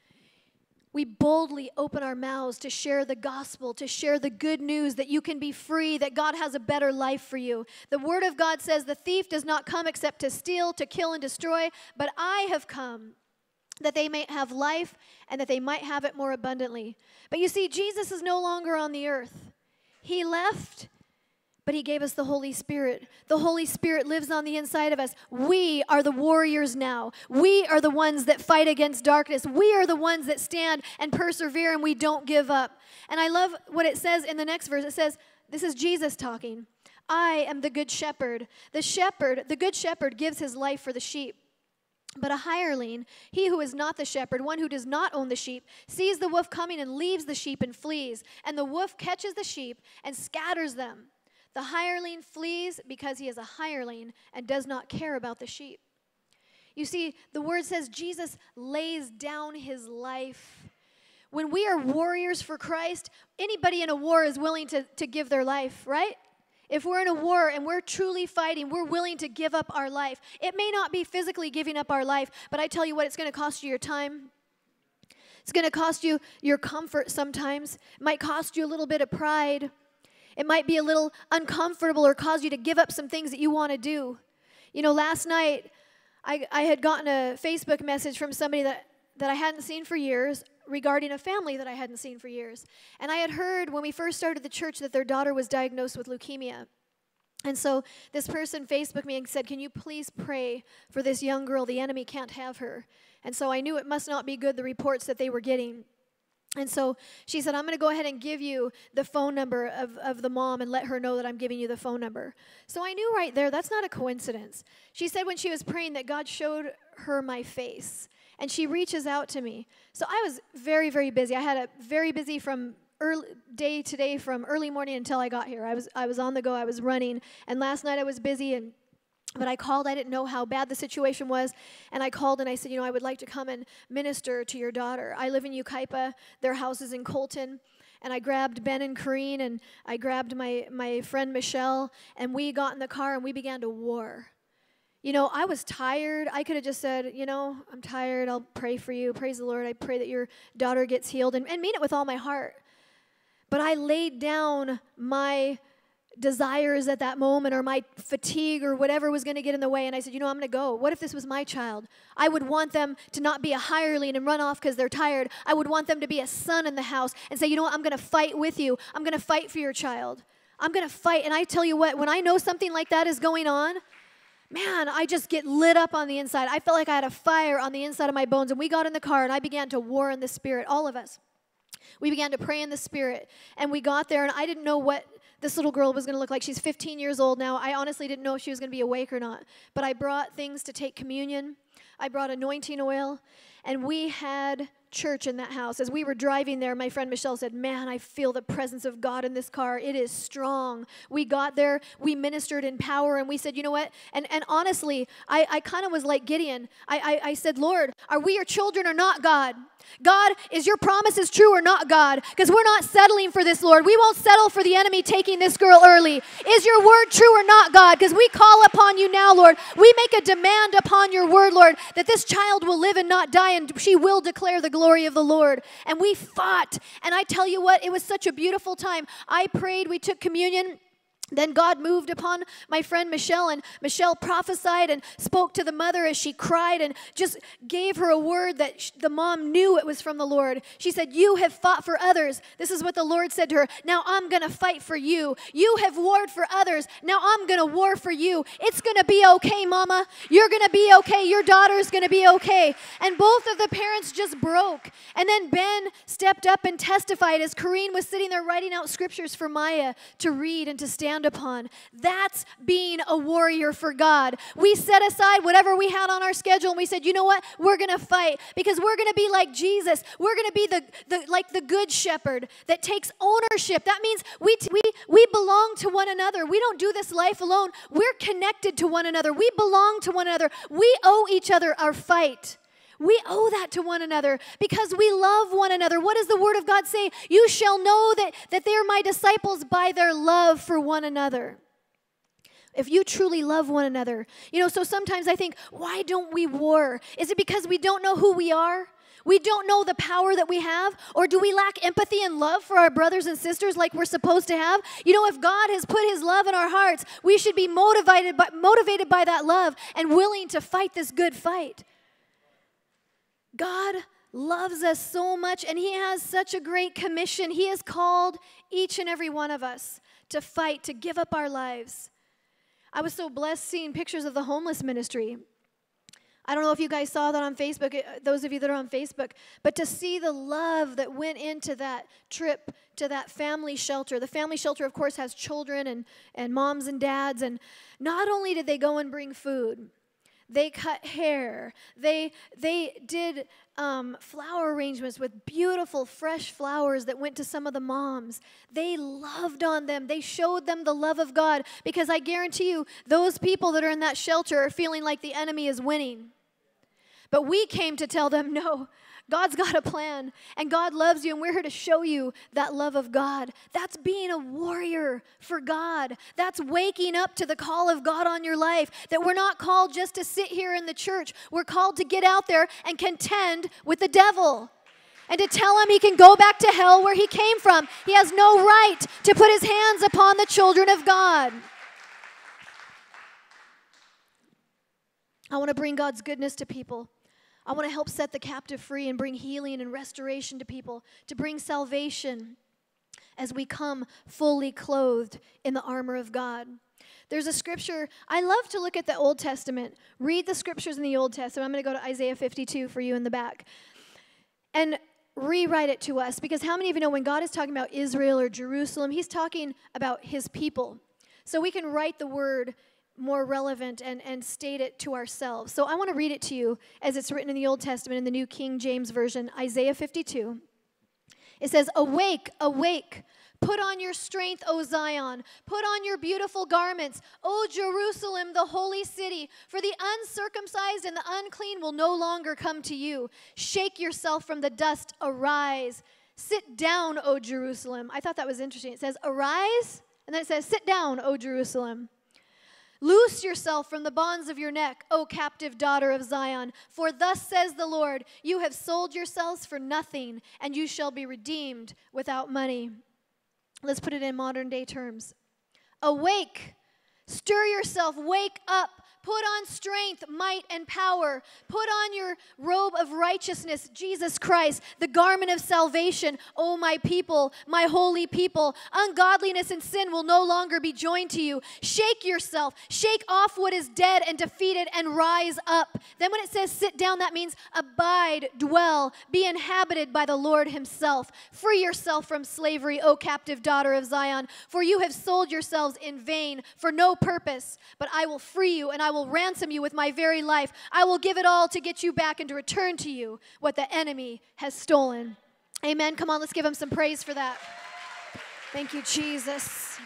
We boldly open our mouths to share the gospel, to share the good news that you can be free, that God has a better life for you. The word of God says the thief does not come except to steal, to kill, and destroy, but I have come that they may have life and that they might have it more abundantly. But you see, Jesus is no longer on the earth. He left, but he gave us the Holy Spirit. The Holy Spirit lives on the inside of us. We are the warriors now. We are the ones that fight against darkness. We are the ones that stand and persevere, and we don't give up. And I love what it says in the next verse. It says, this is Jesus talking. "I am the good shepherd. The good shepherd gives his life for the sheep. But a hireling, he who is not the shepherd, one who does not own the sheep, sees the wolf coming and leaves the sheep and flees. And the wolf catches the sheep and scatters them. The hireling flees because he is a hireling and does not care about the sheep." You see, the word says Jesus lays down his life. When we are warriors for Christ, anybody in a war is willing to give their life, right? If we're in a war and we're truly fighting, we're willing to give up our life. It may not be physically giving up our life, but I tell you what, it's going to cost you your time. It's going to cost you your comfort sometimes. It might cost you a little bit of pride. It might be a little uncomfortable or cause you to give up some things that you want to do. You know, last night, I had gotten a Facebook message from somebody that I hadn't seen for years regarding a family that I hadn't seen for years. And I had heard when we first started the church that their daughter was diagnosed with leukemia. And so this person Facebooked me and said, can you please pray for this young girl? The enemy can't have her. And so I knew it must not be good, the reports that they were getting. And so she said, I'm going to go ahead and give you the phone number of the mom and let her know that I'm giving you the phone number. So I knew right there, that's not a coincidence. She said when she was praying that God showed her my face. And she reaches out to me. So I was very, very busy. I had a very busy from day to day, from early morning until I got here. I was on the go. I was running. And last night I was busy, but I called. I didn't know how bad the situation was. And I called and I said, you know, I would like to come and minister to your daughter. I live in Yucaipa. Their house is in Colton. And I grabbed Ben and Corrine, and I grabbed my friend Michelle, and we got in the car and we began to war. You know, I was tired. I could have just said, you know, I'm tired. I'll pray for you. Praise the Lord. I pray that your daughter gets healed, and mean it with all my heart. But I laid down my desires at that moment, or my fatigue, or whatever was going to get in the way, and I said, you know, I'm going to go. What if this was my child? I would want them to not be a hireling and run off because they're tired. I would want them to be a son in the house and say, you know what, I'm going to fight with you. I'm going to fight for your child. I'm going to fight. And I tell you what, when I know something like that is going on, man, I just get lit up on the inside. I felt like I had a fire on the inside of my bones. And we got in the car, and I began to war in the Spirit, all of us. We began to pray in the Spirit. And we got there, and I didn't know what this little girl was going to look like. She's 15 years old now. I honestly didn't know if she was going to be awake or not. But I brought things to take communion. I brought anointing oil. And we had church in that house. As we were driving there, my friend Michelle said, man, I feel the presence of God in this car. It is strong. We got there, we ministered in power, and we said, you know what? And honestly, I kind of was like Gideon. I said, Lord, are we your children or not, God? God, is your promises true or not, God? Because we're not settling for this, Lord. We won't settle for the enemy taking this girl early. Is your word true or not, God? Because we call upon you now, Lord. We make a demand upon your word, Lord, that this child will live and not die, and she will declare the glory of the Lord. And we fought. And I tell you what, it was such a beautiful time. I prayed. We took communion. Then God moved upon my friend Michelle, and Michelle prophesied and spoke to the mother as she cried and just gave her a word that the mom knew it was from the Lord. She said, you have fought for others. This is what the Lord said to her. Now I'm going to fight for you. You have warred for others. Now I'm going to war for you. It's going to be okay, Mama. You're going to be okay. Your daughter's going to be okay. And both of the parents just broke. And then Ben stepped up and testified as Corrine was sitting there writing out scriptures for Maya to read and to stand upon. That's being a warrior for God. We set aside whatever we had on our schedule, and we said, you know what? We're going to fight, because we're going to be like Jesus. We're going to be like the good shepherd that takes ownership. That means we belong to one another. We don't do this life alone. We're connected to one another. We belong to one another. We owe each other our fight. We owe that to one another because we love one another. What does the Word of God say? You shall know that they are my disciples by their love for one another. If you truly love one another. You know, so sometimes I think, why don't we war? Is it because we don't know who we are? We don't know the power that we have? Or do we lack empathy and love for our brothers and sisters like we're supposed to have? You know, if God has put His love in our hearts, we should be motivated by that love and willing to fight this good fight. God loves us so much, and He has such a great commission. He has called each and every one of us to fight, to give up our lives. I was so blessed seeing pictures of the homeless ministry. I don't know if you guys saw that on Facebook, those of you that are on Facebook, but to see the love that went into that trip to that family shelter. The family shelter, of course, has children and moms and dads, and not only did they go and bring food, they cut hair. They did flower arrangements with beautiful, fresh flowers that went to some of the moms. They loved on them. They showed them the love of God, because I guarantee you, those people that are in that shelter are feeling like the enemy is winning. But we came to tell them, no, God's got a plan, and God loves you, and we're here to show you that love of God. That's being a warrior for God. That's waking up to the call of God on your life, that we're not called just to sit here in the church. We're called to get out there and contend with the devil. and to tell him he can go back to hell where he came from. He has no right to put his hands upon the children of God. I want to bring God's goodness to people. I want to help set the captive free and bring healing and restoration to people, to bring salvation as we come fully clothed in the armor of God. There's a scripture, I love to look at the Old Testament. Read the scriptures in the Old Testament. I'm going to go to Isaiah 52 for you in the back. And rewrite it to us, because how many of you know when God is talking about Israel or Jerusalem, he's talking about his people. So we can write the word more relevant and state it to ourselves. So I want to read it to you as it's written in the Old Testament in the New King James Version, Isaiah 52. It says, "Awake, awake, put on your strength, O Zion. Put on your beautiful garments, O Jerusalem, the holy city. For the uncircumcised and the unclean will no longer come to you. Shake yourself from the dust, arise. Sit down, O Jerusalem." I thought that was interesting. It says, arise, and then it says, sit down, O Jerusalem. "Loose yourself from the bonds of your neck, O captive daughter of Zion. For thus says the Lord, you have sold yourselves for nothing, and you shall be redeemed without money." Let's put it in modern day terms. Awake, stir yourself, wake up. Put on strength, might, and power. Put on your robe of righteousness, Jesus Christ, the garment of salvation. O my people, my holy people, ungodliness and sin will no longer be joined to you. Shake yourself, shake off what is dead and defeated, and rise up. Then when it says sit down, that means abide, dwell, be inhabited by the Lord himself. Free yourself from slavery, O captive daughter of Zion, for you have sold yourselves in vain for no purpose. But I will free you, and I will ransom you with my very life. I will give it all to get you back and to return to you what the enemy has stolen. Amen. Come on, let's give him some praise for that. Thank you, Jesus.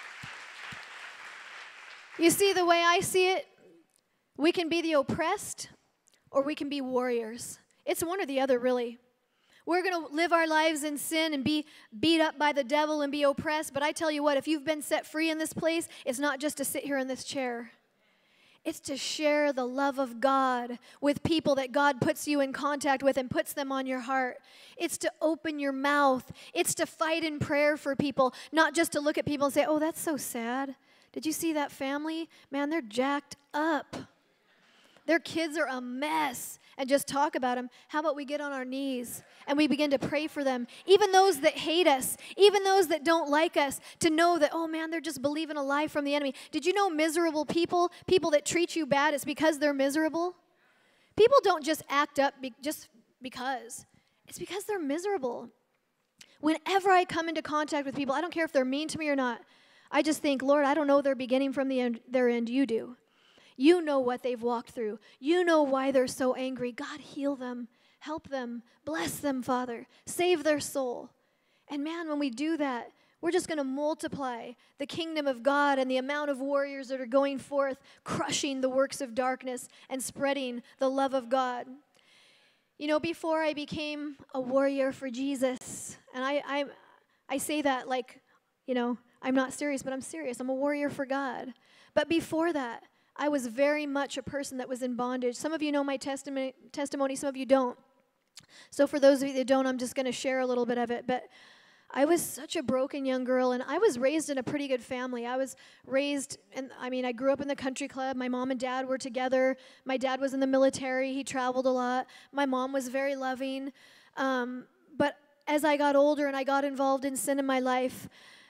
You see, the way I see it, we can be the oppressed or we can be warriors. It's one or the other, really. We're going to live our lives in sin and be beat up by the devil and be oppressed. But I tell you what, if you've been set free in this place, it's not just to sit here in this chair. It's to share the love of God with people that God puts you in contact with and puts them on your heart. It's to open your mouth. It's to fight in prayer for people, not just to look at people and say, oh, that's so sad. Did you see that family? Man, they're jacked up. Their kids are a mess, and just talk about them. How about we get on our knees and we begin to pray for them? Even those that hate us, even those that don't like us, to know that, oh man, they're just believing a lie from the enemy. Did you know miserable people, people that treat you bad, it's because they're miserable? People don't just act up just because. It's because they're miserable. Whenever I come into contact with people, I don't care if they're mean to me or not, I just think, Lord, I don't know their beginning from their end. You do. You know what they've walked through. You know why they're so angry. God, heal them. Help them. Bless them, Father. Save their soul. And man, when we do that, we're just going to multiply the kingdom of God and the amount of warriors that are going forth, crushing the works of darkness and spreading the love of God. You know, before I became a warrior for Jesus, and I say that like, you know, I'm not serious, but I'm serious. I'm a warrior for God. But before that, I was very much a person that was in bondage. Some of you know my testimony, some of you don't. So for those of you that don't, I'm just going to share a little bit of it. But I was such a broken young girl, and I was raised in a pretty good family. I was raised, I grew up in the country club. My mom and dad were together. My dad was in the military. He traveled a lot. My mom was very loving. But as I got older and I got involved in sin in my life,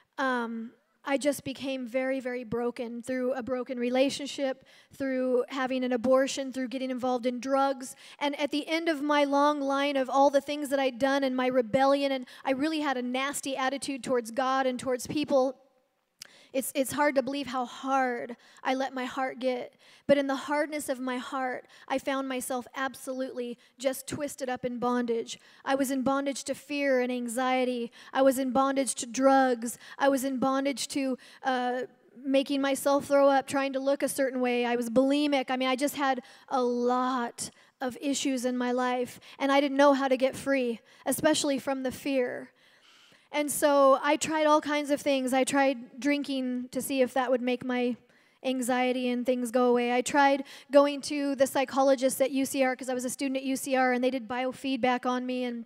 I just became very, very broken through a broken relationship, through having an abortion, through getting involved in drugs. And at the end of my long line of all the things that I'd done and my rebellion, and I really had a nasty attitude towards God and towards people, it's hard to believe how hard I let my heart get. But in the hardness of my heart, I found myself absolutely just twisted up in bondage. I was in bondage to fear and anxiety. I was in bondage to drugs. I was in bondage to making myself throw up, trying to look a certain way. I was bulimic. I just had a lot of issues in my life, and I didn't know how to get free, especially from the fear. And so I tried all kinds of things. I tried drinking to see if that would make my anxiety and things go away. I tried going to the psychologist at UCR because I was a student at UCR, and they did biofeedback on me, and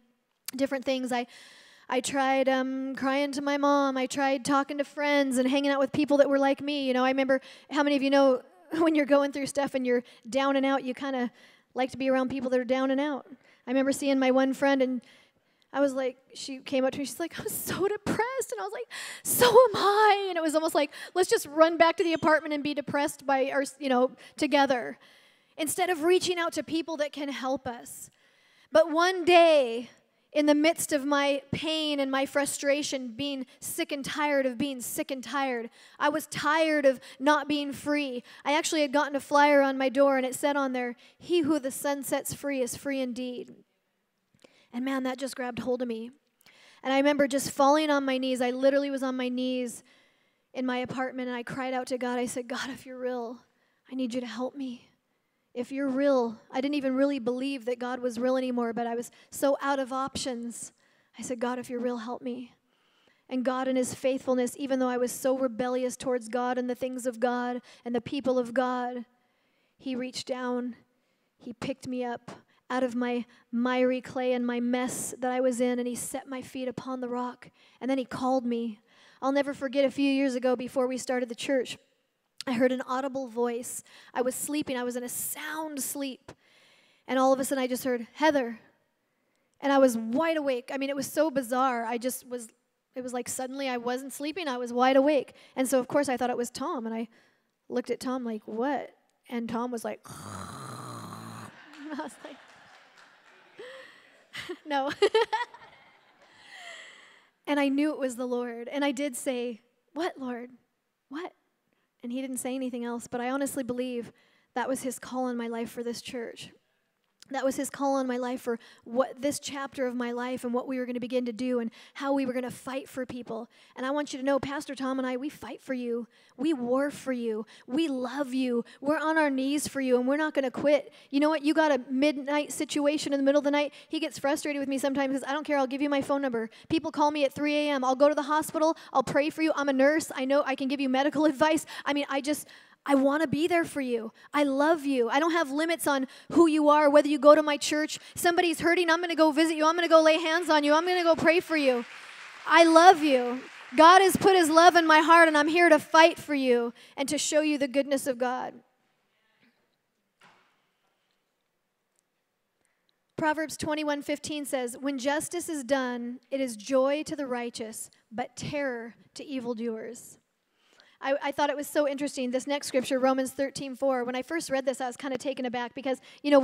different things. I tried crying to my mom. I tried talking to friends and hanging out with people that were like me. You know, I remember, how many of you know when you're going through stuff and you're down and out, you kind of like to be around people that are down and out. I remember seeing my one friend, and I was like, she came up to me, she's like, I'm so depressed. And I was like, so am I. And it was almost like, let's just run back to the apartment and be depressed by our, together, instead of reaching out to people that can help us. But one day, in the midst of my pain and my frustration, being sick and tired of being sick and tired, I was tired of not being free. I actually had gotten a flyer on my door, and it said on there, "He who the sun sets free is free indeed." And man, that just grabbed hold of me. And I remember just falling on my knees. I literally was on my knees in my apartment, and I cried out to God. I said, God, if you're real, I need you to help me. If you're real, I didn't even really believe that God was real anymore, but I was so out of options. I said, God, if you're real, help me. And God, in his faithfulness, even though I was so rebellious towards God and the things of God and the people of God, he reached down, he picked me up out of my miry clay and my mess that I was in, and he set my feet upon the rock, and then he called me. I'll never forget, a few years ago, before we started the church, I heard an audible voice. I was sleeping. I was in a sound sleep. And all of a sudden, I just heard, Heather. And I was wide awake. I mean, it was so bizarre. It was like suddenly I wasn't sleeping. I was wide awake. And so, of course, I thought it was Tom. And I looked at Tom like, what? And Tom was like, I was like, no. And I knew it was the Lord. And I did say, what, Lord? What? And he didn't say anything else, but I honestly believe that was his call on my life for this church. That was his call on my life for what this chapter of my life and what we were going to begin to do and how we were going to fight for people. And I want you to know, Pastor Tom and I, we fight for you. We war for you. We love you. We're on our knees for you, and we're not going to quit. You know what? You got a midnight situation in the middle of the night. He gets frustrated with me sometimes because I don't care. I'll give you my phone number. People call me at 3 a.m. I'll go to the hospital. I'll pray for you. I'm a nurse. I know I can give you medical advice. I mean, I want to be there for you. I love you. I don't have limits on who you are, whether you go to my church. Somebody's hurting, I'm going to go visit you. I'm going to go lay hands on you. I'm going to go pray for you. I love you. God has put his love in my heart, and I'm here to fight for you and to show you the goodness of God. Proverbs 21:15 says, when justice is done, it is joy to the righteous, but terror to evildoers. I thought it was so interesting. This next scripture, Romans 13:4. When I first read this, I was kind of taken aback because,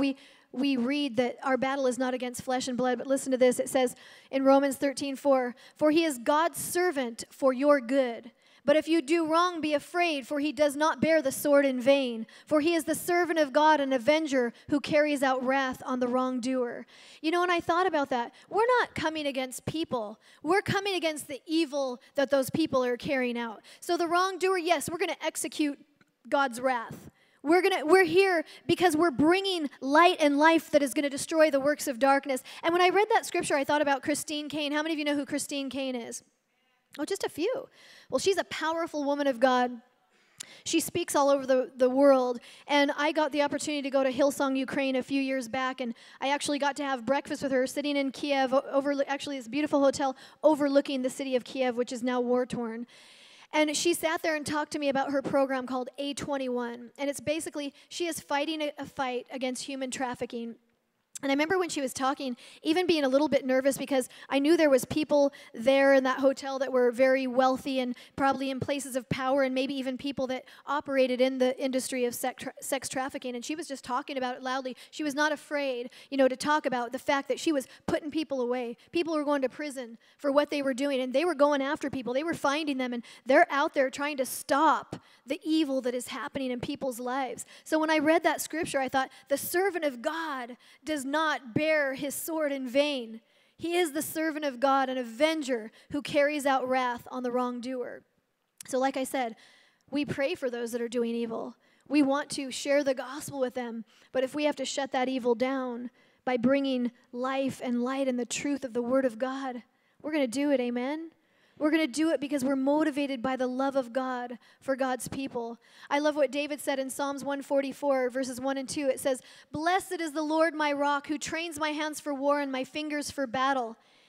we read that our battle is not against flesh and blood. But listen to this. It says in Romans 13:4, for he is God's servant for your good. But if you do wrong, be afraid, for he does not bear the sword in vain. For he is the servant of God, an avenger who carries out wrath on the wrongdoer. And I thought about that. We're not coming against people. We're coming against the evil that those people are carrying out. So the wrongdoer, yes, we're going to execute God's wrath. We're here because we're bringing light and life that is going to destroy the works of darkness. And when I read that scripture, I thought about Christine Caine. How many of you know who Christine Caine is? Oh, just a few. Well, she's a powerful woman of God. She speaks all over the world. And I got the opportunity to go to Hillsong, Ukraine a few years back, and I actually got to have breakfast with her sitting in Kiev, actually this beautiful hotel overlooking the city of Kiev, which is now war-torn. And she sat there and talked to me about her program called A21. And it's basically, she is fighting a fight against human trafficking. And I remember when she was talking, even being a little bit nervous because I knew there was people there in that hotel that were very wealthy and probably in places of power, and maybe even people that operated in the industry of sex trafficking. And she was just talking about it loudly. She was not afraid, to talk about the fact that she was putting people away. People were going to prison for what they were doing, and they were going after people. They were finding them, and they're out there trying to stop the evil that is happening in people's lives. So when I read that scripture, I thought, the servant of God does not bear his sword in vain. He is the servant of God, an avenger who carries out wrath on the wrongdoer. So like I said, we pray for those that are doing evil. We want to share the gospel with them, but if we have to shut that evil down by bringing life and light and the truth of the Word of God, we're going to do it, amen? We're going to do it because we're motivated by the love of God for God's people. I love what David said in Psalms 144, verses 1 and 2. It says, blessed is the Lord my rock, who trains my hands for war and my fingers for battle.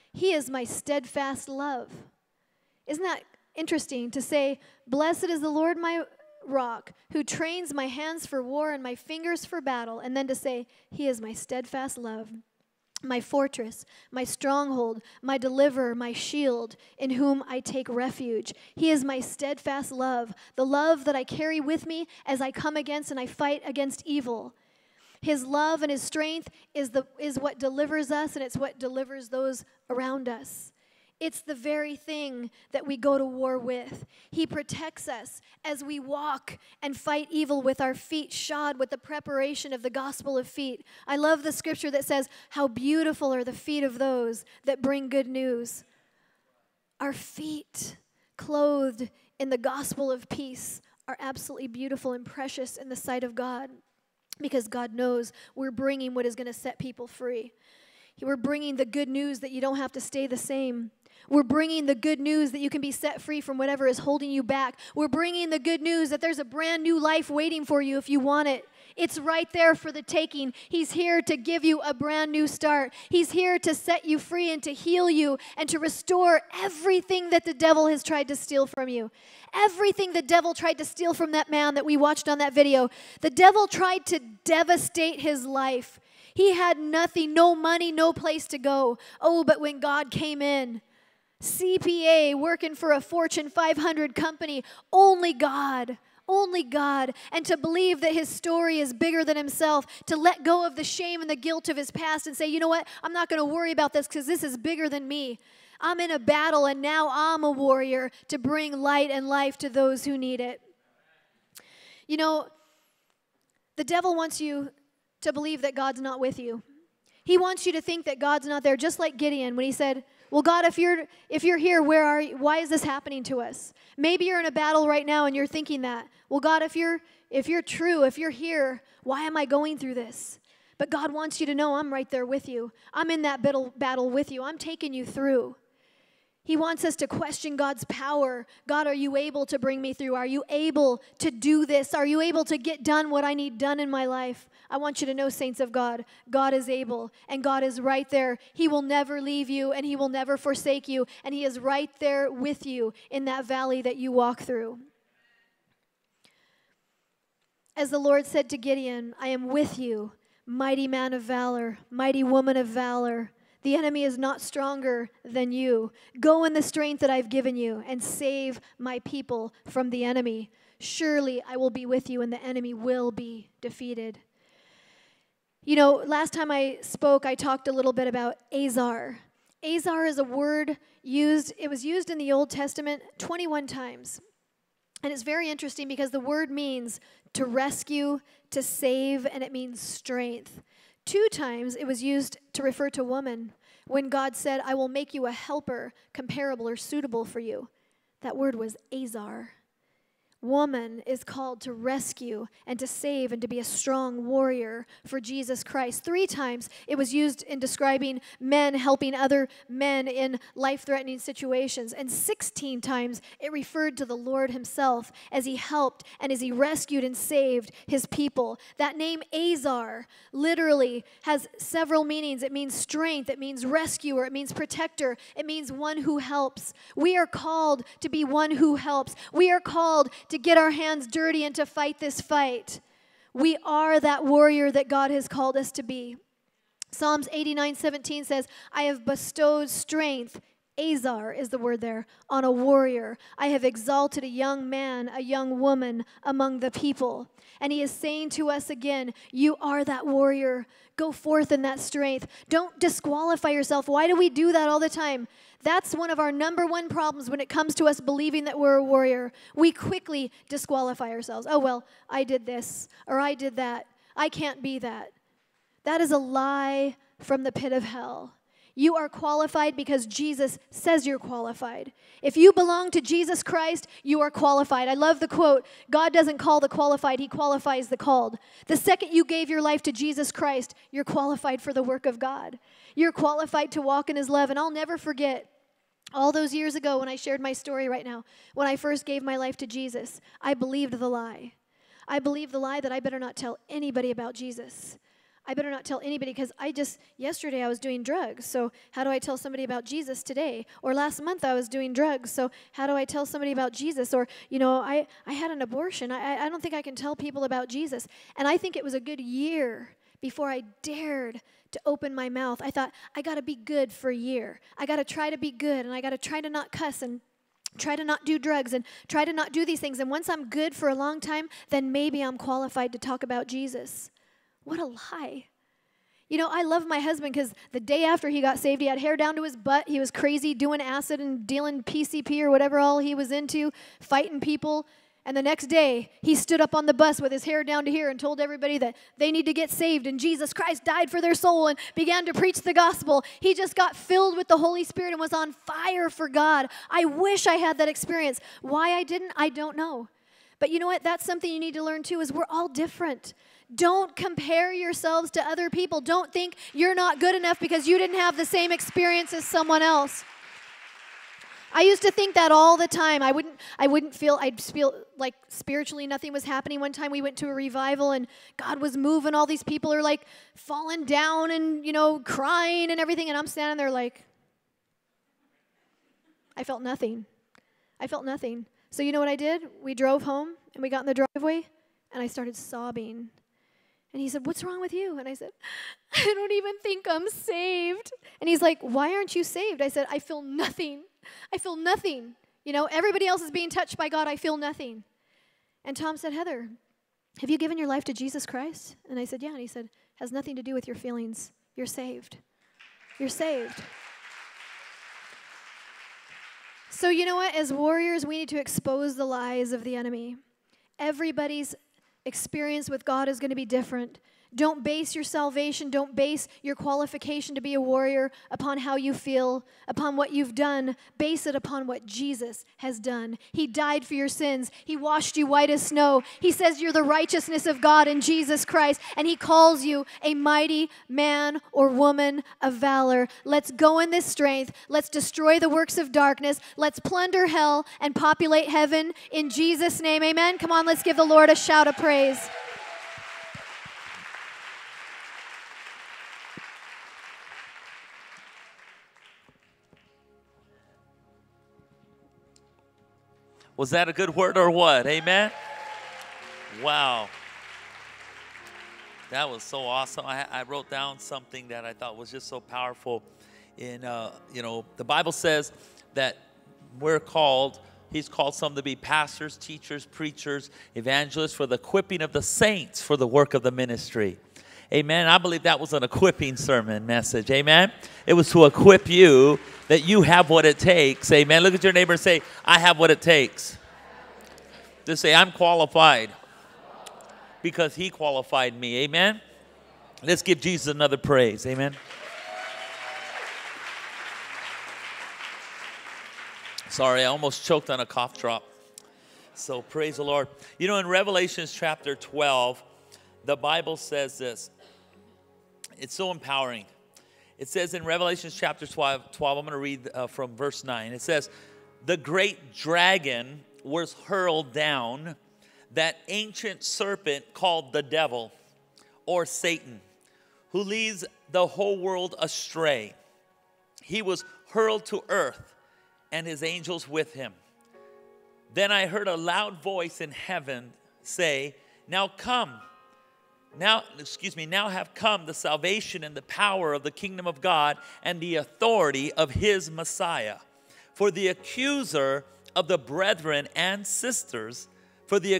He is my steadfast love. Isn't that interesting to say, blessed is the Lord my rock, who trains my hands for war and my fingers for battle, and then to say, he is my steadfast love, my fortress, my stronghold, my deliverer, my shield, in whom I take refuge. He is my steadfast love, the love that I carry with me as I come against and I fight against evil. His love and his strength is what delivers us, and it's what delivers those around us. It's the very thing that we go to war with. He protects us as we walk and fight evil with our feet shod with the preparation of the gospel of feet. I love the scripture that says, how beautiful are the feet of those that bring good news. Our feet, clothed in the gospel of peace, are absolutely beautiful and precious in the sight of God, because God knows we're bringing what is going to set people free. We're bringing the good news that you don't have to stay the same. We're bringing the good news that you can be set free from whatever is holding you back. We're bringing the good news that there's a brand new life waiting for you if you want it. It's right there for the taking. He's here to give you a brand new start. He's here to set you free and to heal you and to restore everything that the devil has tried to steal from you. Everything the devil tried to steal from that man that we watched on that video. The devil tried to devastate his life. He had nothing, no money, no place to go. Oh, but when God came in, CPA, working for a Fortune 500 company, only God. And to believe that his story is bigger than himself, to let go of the shame and the guilt of his past and say, you know what, I'm not going to worry about this because this is bigger than me. I'm in a battle and now I'm a warrior to bring light and life to those who need it. You know, the devil wants you to believe that God's not with you. He wants you to think that God's not there, just like Gideon when he said, well, God, if you're here, where are you? Why is this happening to us? Maybe you're in a battle right now and you're thinking that. Well, God, if you're true, if you're here, why am I going through this? But God wants you to know I'm right there with you. I'm in that battle with you. I'm taking you through. He wants us to question God's power. God, are you able to bring me through? Are you able to do this? Are you able to get done what I need done in my life? I want you to know, saints of God, God is able, and God is right there. He will never leave you, and he will never forsake you, and he is right there with you in that valley that you walk through. As the Lord said to Gideon, I am with you, mighty man of valor, mighty woman of valor. The enemy is not stronger than you. Go in the strength that I've given you and save my people from the enemy. Surely I will be with you, and the enemy will be defeated. You know, last time I spoke, I talked a little bit about Azar. Azar is a word it was used in the Old Testament 21 times. And it's very interesting because the word means to rescue, to save, and it means strength. 2 times it was used to refer to woman when God said, I will make you a helper comparable or suitable for you. That word was Azar. Woman is called to rescue and to save and to be a strong warrior for Jesus Christ. 3 times it was used in describing men helping other men in life-threatening situations. And 16 times it referred to the Lord himself as he helped and as he rescued and saved his people. That name Azar literally has several meanings. It means strength. It means rescuer. It means protector. It means one who helps. We are called to be one who helps. We are called to get our hands dirty and to fight this fight. We are that warrior that God has called us to be. Psalms 89:17 says, I have bestowed strength, Azar is the word there, on a warrior. I have exalted a young man, a young woman among the people. And he is saying to us again, you are that warrior. Go forth in that strength. Don't disqualify yourself. Why do we do that all the time? That's one of our number one problems when it comes to us believing that we're a warrior. We quickly disqualify ourselves. Oh, well, I did this, or I did that. I can't be that. That is a lie from the pit of hell. You are qualified because Jesus says you're qualified. If you belong to Jesus Christ, you are qualified. I love the quote, God doesn't call the qualified, he qualifies the called. The second you gave your life to Jesus Christ, you're qualified for the work of God. You're qualified to walk in his love. And I'll never forget all those years ago when I shared my story right now, when I first gave my life to Jesus, I believed the lie. I believed the lie that I better not tell anybody about Jesus. I better not tell anybody because yesterday I was doing drugs. So how do I tell somebody about Jesus today? Or last month I was doing drugs. So how do I tell somebody about Jesus? Or, I had an abortion. I don't think I can tell people about Jesus. And I think it was a good year before I dared to open my mouth. I thought, I got to be good for a year. I got to try to be good, and I got to try to not cuss and try to not do drugs and try to not do these things. And once I'm good for a long time, then maybe I'm qualified to talk about Jesus. What a lie. I love my husband because the day after he got saved, he had hair down to his butt. He was crazy, doing acid and dealing PCP or whatever all he was into, fighting people. And the next day, he stood up on the bus with his hair down to here and told everybody that they need to get saved and Jesus Christ died for their soul and began to preach the gospel. He just got filled with the Holy Spirit and was on fire for God. I wish I had that experience. Why I didn't, I don't know. But you know what? That's something you need to learn too, is we're all different. Don't compare yourselves to other people. Don't think you're not good enough because you didn't have the same experience as someone else. I used to think that all the time. I'd feel like spiritually nothing was happening. One time we went to a revival and God was moving. All these people are like falling down and, crying and everything. And I'm standing there like, I felt nothing. So you know what I did? We drove home and we got in the driveway and I started sobbing. And he said, "What's wrong with you?" And I said, "I don't even think I'm saved." And he's like, "Why aren't you saved?" I said, "I feel nothing. Everybody else is being touched by God. I feel nothing." And Tom said, "Heather, have you given your life to Jesus Christ?" And I said, "Yeah." And he said, "Has nothing to do with your feelings. You're saved. You're saved." So you know what? As warriors, we need to expose the lies of the enemy. Everybody's experience with God is going to be different. Don't base your salvation, don't base your qualification to be a warrior upon how you feel, upon what you've done. Base it upon what Jesus has done. He died for your sins. He washed you white as snow. He says you're the righteousness of God in Jesus Christ, and He calls you a mighty man or woman of valor. Let's go in this strength. Let's destroy the works of darkness. Let's plunder hell and populate heaven in Jesus' name. Amen. Come on, let's give the Lord a shout of praise. Was that a good word or what? Amen? Wow. That was so awesome. I wrote down something that I thought was just so powerful. The Bible says that He's called some to be pastors, teachers, preachers, evangelists for the equipping of the saints for the work of the ministry. Amen. I believe that was an equipping sermon message. Amen. It was to equip you that you have what it takes. Amen. Look at your neighbor and say, "I have what it takes." Just say, "I'm qualified because He qualified me." Amen. Let's give Jesus another praise. Amen. Sorry, I almost choked on a cough drop. So praise the Lord. In Revelation chapter 12, the Bible says this. It's so empowering. It says in Revelation chapter 12, I'm going to read from verse 9. It says, "The great dragon was hurled down, that ancient serpent called the devil, or Satan, who leads the whole world astray. He was hurled to earth, and his angels with him. Then I heard a loud voice in heaven say, now have come the salvation and the power of the kingdom of God and the authority of His Messiah. For the accuser of the brethren and sisters, who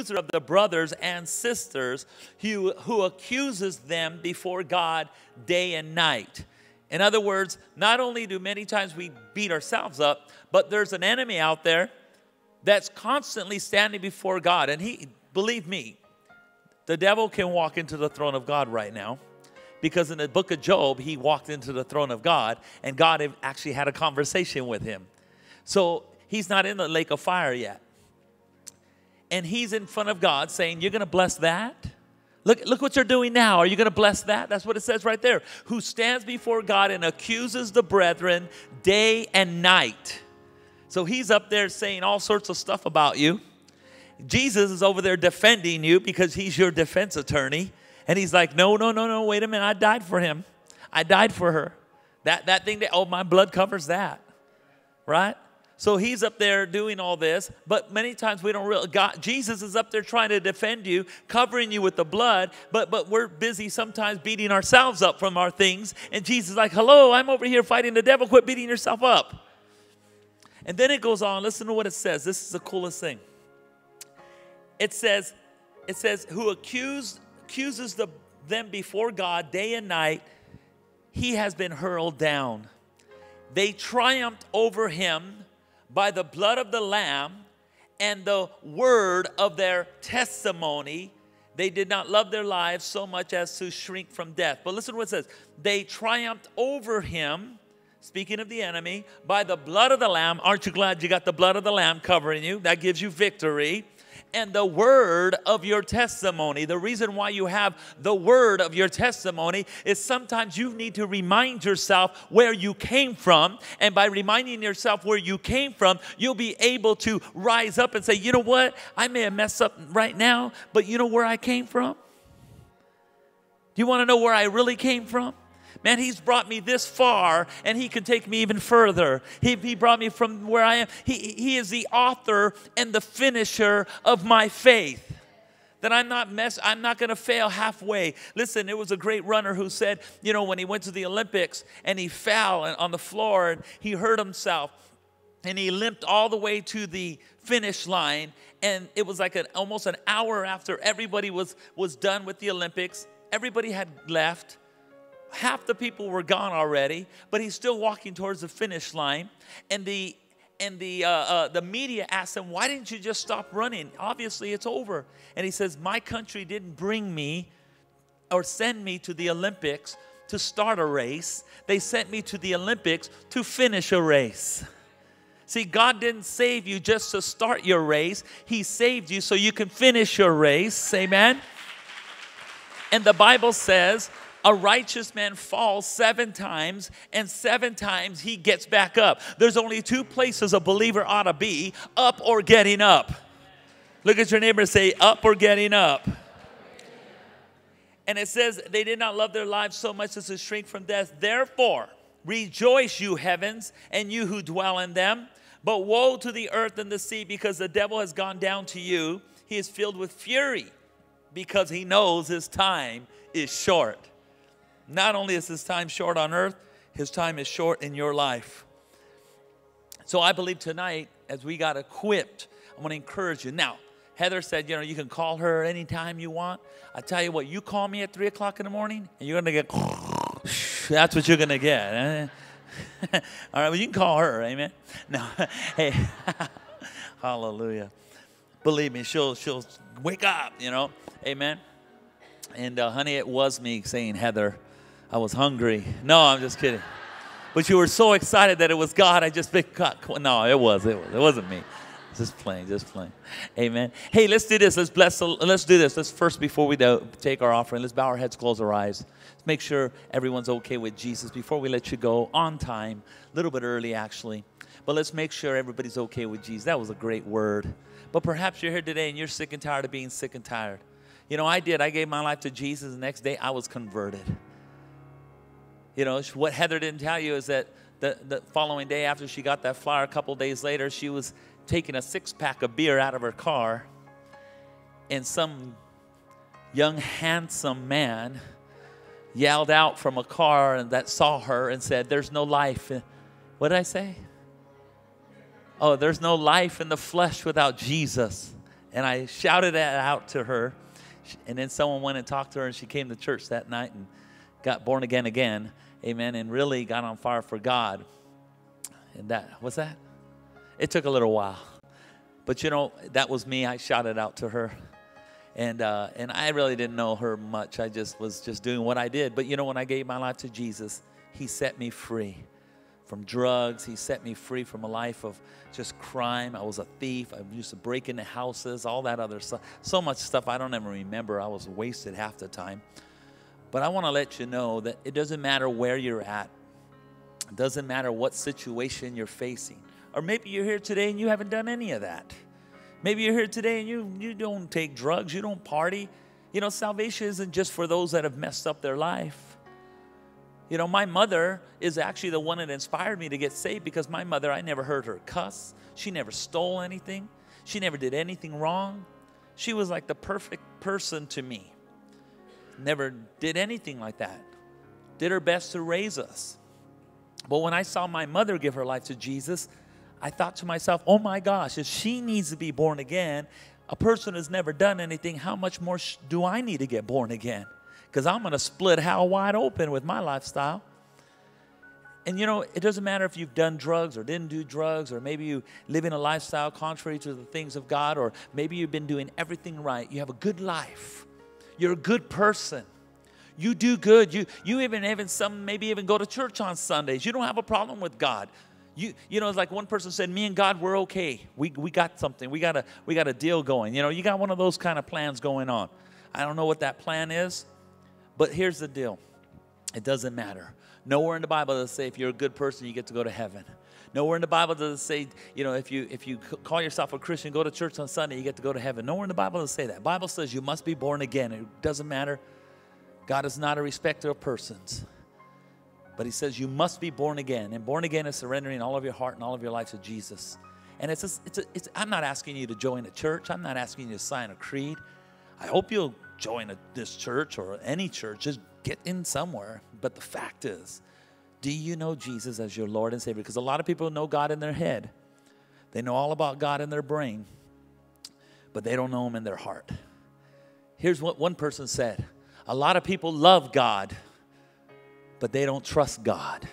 accuses them before God day and night." In other words, not only do many times we beat ourselves up, but there's an enemy out there that's constantly standing before God. And believe me, the devil can walk into the throne of God right now, because in the book of Job, he walked into the throne of God, and God actually had a conversation with him. So he's not in the lake of fire yet. And he's in front of God saying, "You're going to bless that? Look what you're doing now. Are you going to bless that?" That's what it says right there. "Who stands before God and accuses the brethren day and night." So he's up there saying all sorts of stuff about you. Jesus is over there defending you because He's your defense attorney. And he's like, no, no, no, no, wait a minute. I died for him. I died for her. That thing, oh, my blood covers that. Right? So he's up there doing all this, but many times we don't realize Jesus is up there trying to defend you, covering you with the blood, but we're busy sometimes beating ourselves up from our things. And Jesus is like, hello, I'm over here fighting the devil. Quit beating yourself up. And then it goes on. Listen to what it says. This is the coolest thing. It says, who accuses them before God day and night, he has been hurled down. They triumphed over him by the blood of the Lamb and the word of their testimony. They did not love their lives so much as to shrink from death. But listen to what it says. They triumphed over him, speaking of the enemy, by the blood of the Lamb. Aren't you glad you got the blood of the Lamb covering you? That gives you victory. And the word of your testimony. The reason why you have the word of your testimony is sometimes you need to remind yourself where you came from. And by reminding yourself where you came from, you'll be able to rise up and say, you know what? I may have messed up right now, but you know where I came from? Do you want to know where I really came from? Man, he's brought me this far, and he can take me even further. He brought me from where I am. He is the author and the finisher of my faith. That I'm not going to fail halfway. Listen, it was a great runner who said, you know, when he went to the Olympics and he fell on the floor and he hurt himself and he limped all the way to the finish line, and it was like almost an hour after everybody was done with the Olympics. Everybody had left. Half the people were gone already, but he's still walking towards the finish line. And the media asked him, why didn't you just stop running? Obviously, it's over. And he says, my country didn't bring me or send me to the Olympics to start a race. They sent me to the Olympics to finish a race. See, God didn't save you just to start your race. He saved you so you can finish your race. Amen? And the Bible says, a righteous man falls 7 times, and 7 times he gets back up. There's only 2 places a believer ought to be, up or getting up. Look at your neighbor and say, up or getting up. And it says, they did not love their lives so much as to shrink from death. Therefore, rejoice, you heavens, and you who dwell in them. But woe to the earth and the sea, because the devil has gone down to you. He is filled with fury, because he knows his time is short. Not only is his time short on earth, his time is short in your life. So I believe tonight, as we got equipped, I want to encourage you. Now, Heather said, you know, you can call her anytime you want. I tell you what, you call me at 3 o'clock in the morning, and you're going to get, that's what you're going to get. All right, well, you can call her, amen? No, hey, hallelujah. Believe me, she'll wake up, you know, amen? And honey, it was me saying, Heather, I was hungry. No, I'm just kidding. But you were so excited that it was God. I just picked. No, it wasn't me. Just playing. Amen. Hey, let's do this. Let's do this. Let's first, before we take our offering, let's bow our heads, close our eyes. Let's make sure everyone's okay with Jesus before we let you go on time. A little bit early, actually. But let's make sure everybody's okay with Jesus. That was a great word. But perhaps you're here today and you're sick and tired of being sick and tired. You know, I did. I gave my life to Jesus. The next day, I was converted. You know, what Heather didn't tell you is that the following day after she got that flyer, a couple days later, she was taking a 6-pack of beer out of her car. And some young, handsome man yelled out from a car and that saw her and said, there's no life. What did I say? Oh, there's no life in the flesh without Jesus. And I shouted that out to her. And then someone went and talked to her, and she came to church that night and got born again, amen, and really got on fire for God. And what's that? It took a little while. But, you know, that was me. I shouted out to her. And I really didn't know her much. I was just doing what I did. But, you know, when I gave my life to Jesus, he set me free from drugs. He set me free from a life of just crime. I was a thief. I used to break into houses, all that other stuff. So much stuff I don't even remember. I was wasted half the time. But I want to let you know that it doesn't matter where you're at. It doesn't matter what situation you're facing. Or maybe you're here today and you haven't done any of that. Maybe you're here today and you don't take drugs. You don't party. You know, salvation isn't just for those that have messed up their life. You know, my mother is actually the one that inspired me to get saved, because my mother, I never heard her cuss. She never stole anything. She never did anything wrong. She was like the perfect person to me. Never did anything like that. Did her best to raise us. But when I saw my mother give her life to Jesus, I thought to myself, oh my gosh, if she needs to be born again, a person who's never done anything, how much more do I need to get born again? Because I'm going to split hell wide open with my lifestyle. And you know, it doesn't matter if you've done drugs or didn't do drugs, or maybe you live in a lifestyle contrary to the things of God, or maybe you've been doing everything right. You have a good life. You're a good person. You do good. You even some maybe even go to church on Sundays. You don't have a problem with God. You know, it's like one person said, me and God, we're okay. We got something. We got a deal going. You know, you got one of those kind of plans going on. I don't know what that plan is, but here's the deal. It doesn't matter. Nowhere in the Bible does it say if you're a good person, you get to go to heaven. Nowhere in the Bible does it say, you know, if you call yourself a Christian, go to church on Sunday, you get to go to heaven. Nowhere in the Bible does it say that. The Bible says you must be born again. It doesn't matter. God is not a respecter of persons. But he says you must be born again. And born again is surrendering all of your heart and all of your life to Jesus. And I'm not asking you to join a church. I'm not asking you to sign a creed. I hope you'll join this church or any church. Just get in somewhere. But the fact is, do you know Jesus as your Lord and Savior? Because a lot of people know God in their head. They know all about God in their brain. But they don't know him in their heart. Here's what one person said. A lot of people love God, but they don't trust God.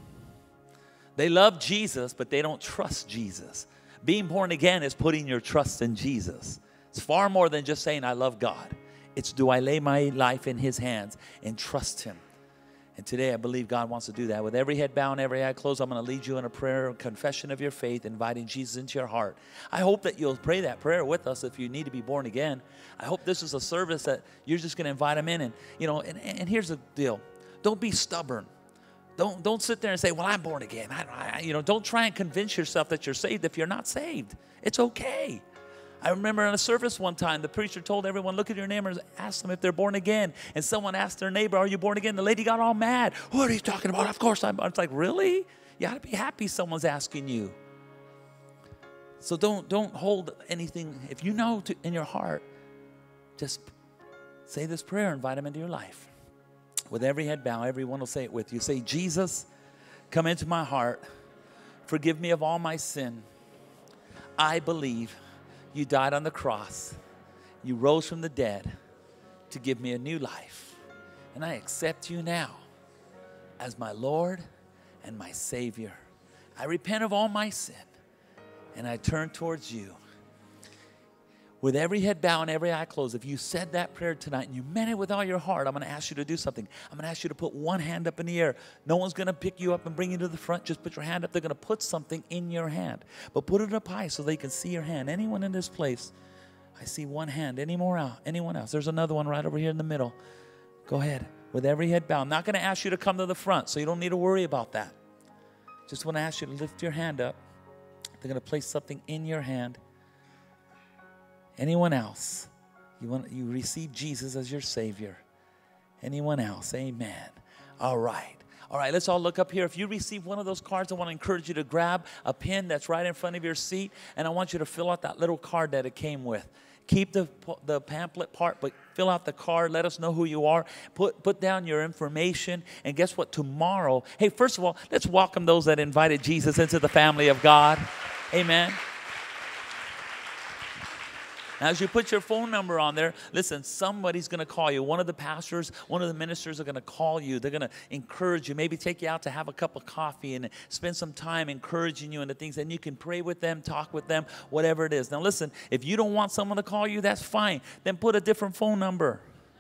They love Jesus, but they don't trust Jesus. Being born again is putting your trust in Jesus. It's far more than just saying, I love God. It's, do I lay my life in his hands and trust him? And today I believe God wants to do that. With every head bowed and every eye closed, I'm going to lead you in a prayer, a confession of your faith, inviting Jesus into your heart. I hope that you'll pray that prayer with us if you need to be born again. I hope this is a service that you're just going to invite him in. And, you know, and here's the deal. Don't be stubborn. Don't sit there and say, well, I'm born again. Don't try and convince yourself that you're saved if you're not saved. It's okay. I remember in a service one time, the preacher told everyone, look at your neighbor and ask them if they're born again. And someone asked their neighbor, are you born again? The lady got all mad. What are you talking about? Of course I'm. I was like, really? You ought to be happy someone's asking you. So don't hold anything. If you know in your heart, just say this prayer, invite him into your life. With every head bowed, everyone will say it with you. Say, Jesus, come into my heart. Forgive me of all my sin. I believe you died on the cross. You rose from the dead to give me a new life. And I accept you now as my Lord and my Savior. I repent of all my sin and I turn towards you. With every head bowed and every eye closed, if you said that prayer tonight and you meant it with all your heart, I'm going to ask you to do something. I'm going to ask you to put one hand up in the air. No one's going to pick you up and bring you to the front. Just put your hand up. They're going to put something in your hand. But put it up high so they can see your hand. Anyone in this place? I see one hand. Anyone else? There's another one right over here in the middle. Go ahead. With every head bowed. I'm not going to ask you to come to the front, so you don't need to worry about that. Just want to ask you to lift your hand up. They're going to place something in your hand. Anyone else? You receive Jesus as your Savior. Anyone else? Amen. All right. All right, let's all look up here. If you receive one of those cards, I want to encourage you to grab a pen that's right in front of your seat, and I want you to fill out that little card that it came with. Keep the pamphlet part, but fill out the card. Let us know who you are. Put down your information. And guess what? Tomorrow, hey, first of all, let's welcome those that invited Jesus into the family of God. Amen. Now, as you put your phone number on there, listen, somebody's going to call you. One of the pastors, one of the ministers are going to call you. They're going to encourage you, maybe take you out to have a cup of coffee and spend some time encouraging you in the things. And you can pray with them, talk with them, whatever it is. Now, listen, if you don't want someone to call you, that's fine. Then put a different phone number.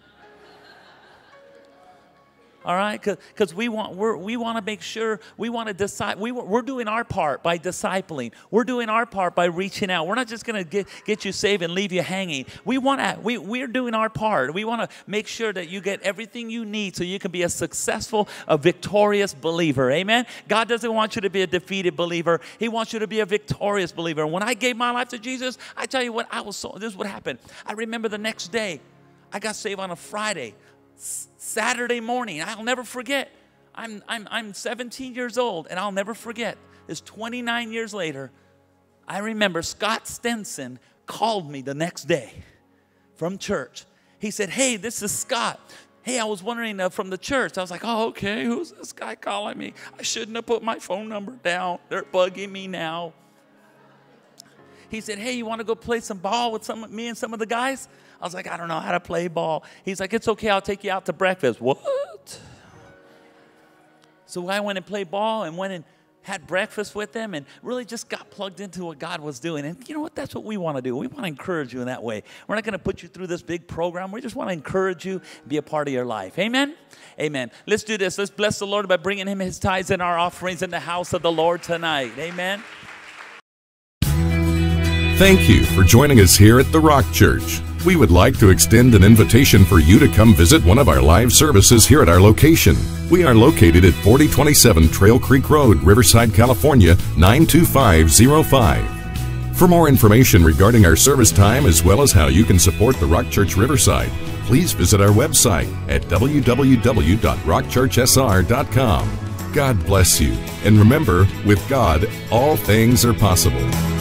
All right, because we want to make sure, we want to decide. We're doing our part by discipling. We're doing our part by reaching out. We're not just going to get you saved and leave you hanging. We're doing our part. We want to make sure that you get everything you need so you can be a successful, a victorious believer. Amen. God doesn't want you to be a defeated believer. He wants you to be a victorious believer. And when I gave my life to Jesus, I tell you what, this is what happened. I remember the next day, I got saved on a Friday. Saturday morning, I'll never forget. I'm 17 years old, and I'll never forget. It's 29 years later. I remember Scott Stenson called me the next day from church. He said, hey, this is Scott. Hey, I was wondering from the church. I was like, oh, okay, who's this guy calling me? I shouldn't have put my phone number down. They're bugging me now. He said, hey, you want to go play some ball with me and some of the guys? I was like, I don't know how to play ball. He's like, it's okay, I'll take you out to breakfast. What? So I went and played ball and went and had breakfast with them and really just got plugged into what God was doing. And you know what? That's what we want to do. We want to encourage you in that way. We're not going to put you through this big program. We just want to encourage you and be a part of your life. Amen? Amen. Let's do this. Let's bless the Lord by bringing him his tithes and our offerings in the house of the Lord tonight. Amen. Thank you for joining us here at The Rock Church. We would like to extend an invitation for you to come visit one of our live services here at our location. We are located at 4027 Trail Creek Road, Riverside, California, 92505. For more information regarding our service time as well as how you can support The Rock Church Riverside, please visit our website at www.rockchurchsr.com. God bless you, and remember, with God, all things are possible.